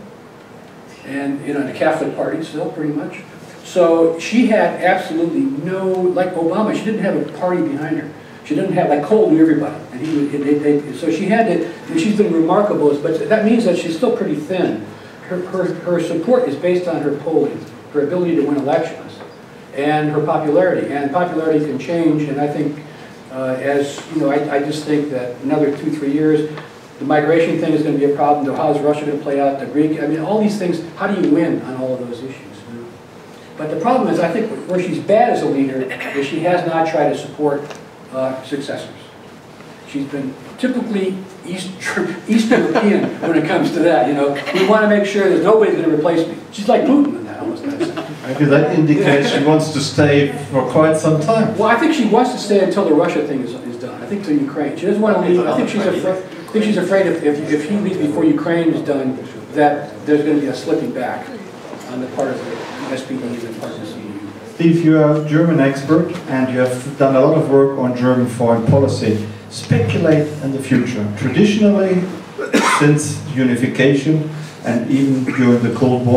and you know, in the Catholic Party still, pretty much. So she had absolutely no, like Obama, she didn't have a party behind her. She didn't have, like Cole knew everybody. And he, they, they, so she had to, and she's been remarkable, but that means that she's still pretty thin. Her, her, her support is based on her polling, her ability to win elections, and her popularity. And popularity can change, and I think, uh, as, you know, I, I just think that another two, three years, the migration thing is going to be a problem. How is Russia going to play out? The Greek, I mean, all these things, how do you win on all of those issues? You know? But the problem is, I think, where she's bad as a leader is she has not tried to support Uh, successors. She's been typically East, East European when it comes to that, you know. We want to make sure that nobody's going to replace me. She's like Putin in that, almost. Maybe that indicates she wants to stay for quite some time. Well, I think she wants to stay until the Russia thing is, is done. I think to Ukraine. She doesn't want to leave. I think she's afraid, I think she's afraid if, if, if he leaves before Ukraine is done, that there's going to be a slipping back on the part of the S P D and part of the C D U. Steve, you are a German expert and you have done a lot of work on German foreign policy. Speculate in the future. Traditionally, since unification and even during the Cold War,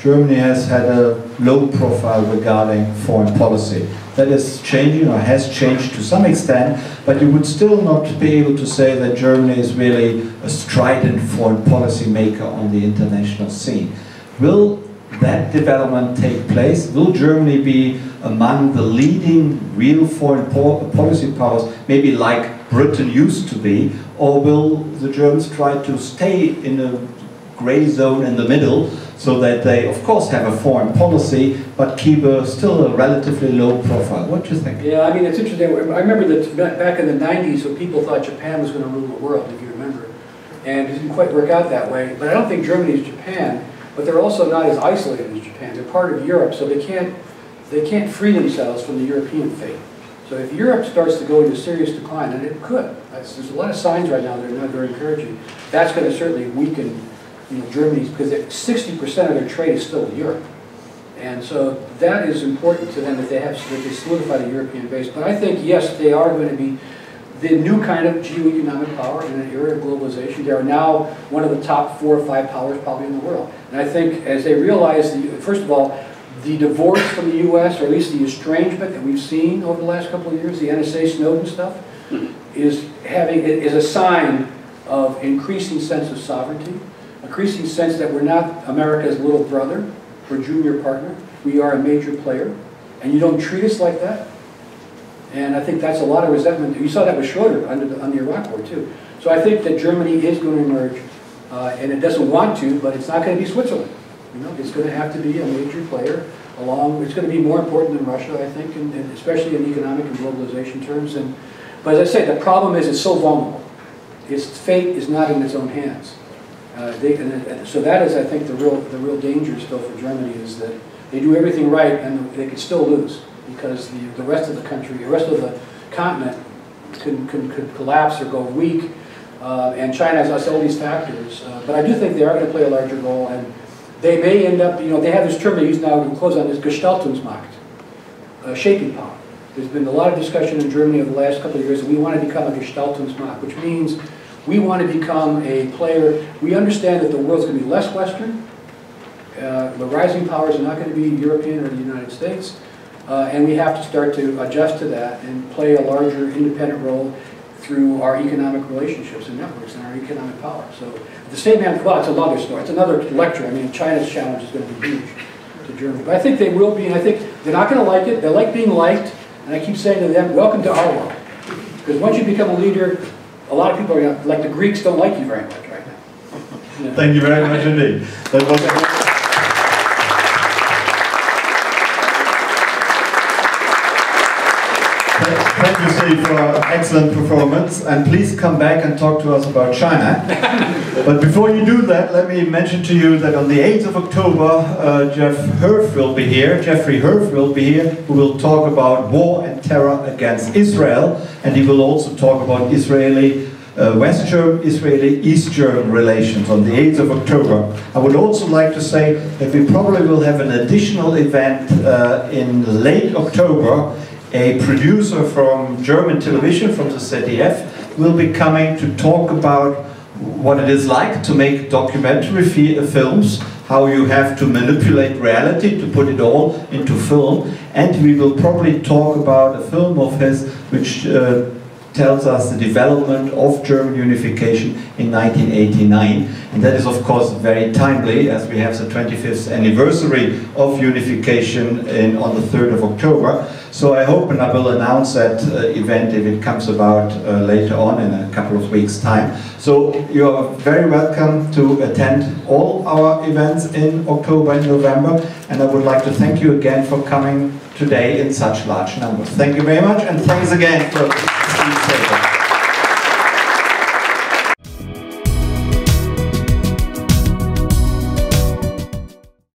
Germany has had a low profile regarding foreign policy. That is changing, or has changed to some extent, but you would still not be able to say that Germany is really a strident foreign policy maker on the international scene. Will that development take place? Will Germany be among the leading real foreign po policy powers, maybe like Britain used to be, or will the Germans try to stay in a gray zone in the middle, so that they, of course, have a foreign policy, but keep a, still a relatively low profile? What do you think? Yeah, I mean, it's interesting. I remember that back in the nineties, when people thought Japan was going to rule the world, if you remember. And it didn't quite work out that way. But I don't think Germany is Japan, but they're also not as isolated as Japan. They're part of Europe, so they can't, they can't free themselves from the European fate. So if Europe starts to go into serious decline, and it could, that's, there's a lot of signs right now that are not very encouraging, that's going to certainly weaken, you know, Germany's, because sixty percent of their trade is still with Europe. And so that is important to them, that they have, that they solidify the European base. But I think, yes, they are going to be the new kind of geo-economic power in an era of globalization. They are now one of the top four or five powers probably in the world. And I think as they realize, the, first of all, the divorce from the U S, or at least the estrangement that we've seen over the last couple of years, the N S A Snowden stuff, is having, is a sign of increasing sense of sovereignty, increasing sense that we're not America's little brother or junior partner. We are a major player, and you don't treat us like that. And I think that's a lot of resentment. You saw that with Schroeder under the, on the Iraq War too. So I think that Germany is going to emerge, uh, and it doesn't want to, but it's not going to be Switzerland. You know, it's going to have to be a major player along. It's going to be more important than Russia, I think, and, and especially in economic and globalization terms. And but as I say, the problem is it's so vulnerable. Its fate is not in its own hands. Uh, they, and, and so that is, I think, the real the real danger still for Germany, is that they do everything right and they could still lose, because the the rest of the country, the rest of the continent, could could, could collapse or go weak. Uh, and China has all these factors, uh, but I do think they are going to play a larger role, and they may end up, you know, they have this term they use now, we'll close on this, Gestaltungsmacht, uh, shaping power. There's been a lot of discussion in Germany over the last couple of years that we want to become a Gestaltungsmacht, which means we want to become a player. We understand that the world's going to be less Western. Uh, the rising powers are not going to be European or the United States. Uh, and we have to start to adjust to that and play a larger independent role through our economic relationships and networks and our economic power. So at the same time, well, it's another story. It's another lecture. I mean, China's challenge is going to be huge to Germany. But I think they will be, and I think they're not going to like it. They like being liked. And I keep saying to them, welcome to our world. Because once you become a leader, a lot of people are going to, like the Greeks don't like you very much right now. You know? Thank you very much indeed. That was Thank you, Steve, for an excellent performance, and please come back and talk to us about China. But before you do that, let me mention to you that on the eighth of October, uh, Jeff Herf will be here, Jeffrey Herf will be here, who will talk about war and terror against Israel, and he will also talk about Israeli, uh, West German, Israeli, East German relations on the eighth of October. I would also like to say that we probably will have an additional event uh, in late October. A producer from German television, from the Z D F, will be coming to talk about what it is like to make documentary films, how you have to manipulate reality to put it all into film, and we will probably talk about a film of his which uh, tells us the development of German unification in nineteen eighty-nine, and that is of course very timely, as we have the twenty-fifth anniversary of unification in, on the third of October. So I hope, and I will announce that uh, event if it comes about uh, later on in a couple of weeks' time. So you are very welcome to attend all our events in October and November, and I would like to thank you again for coming today in such large numbers. Thank you very much, and thanks again for Steve Szabo.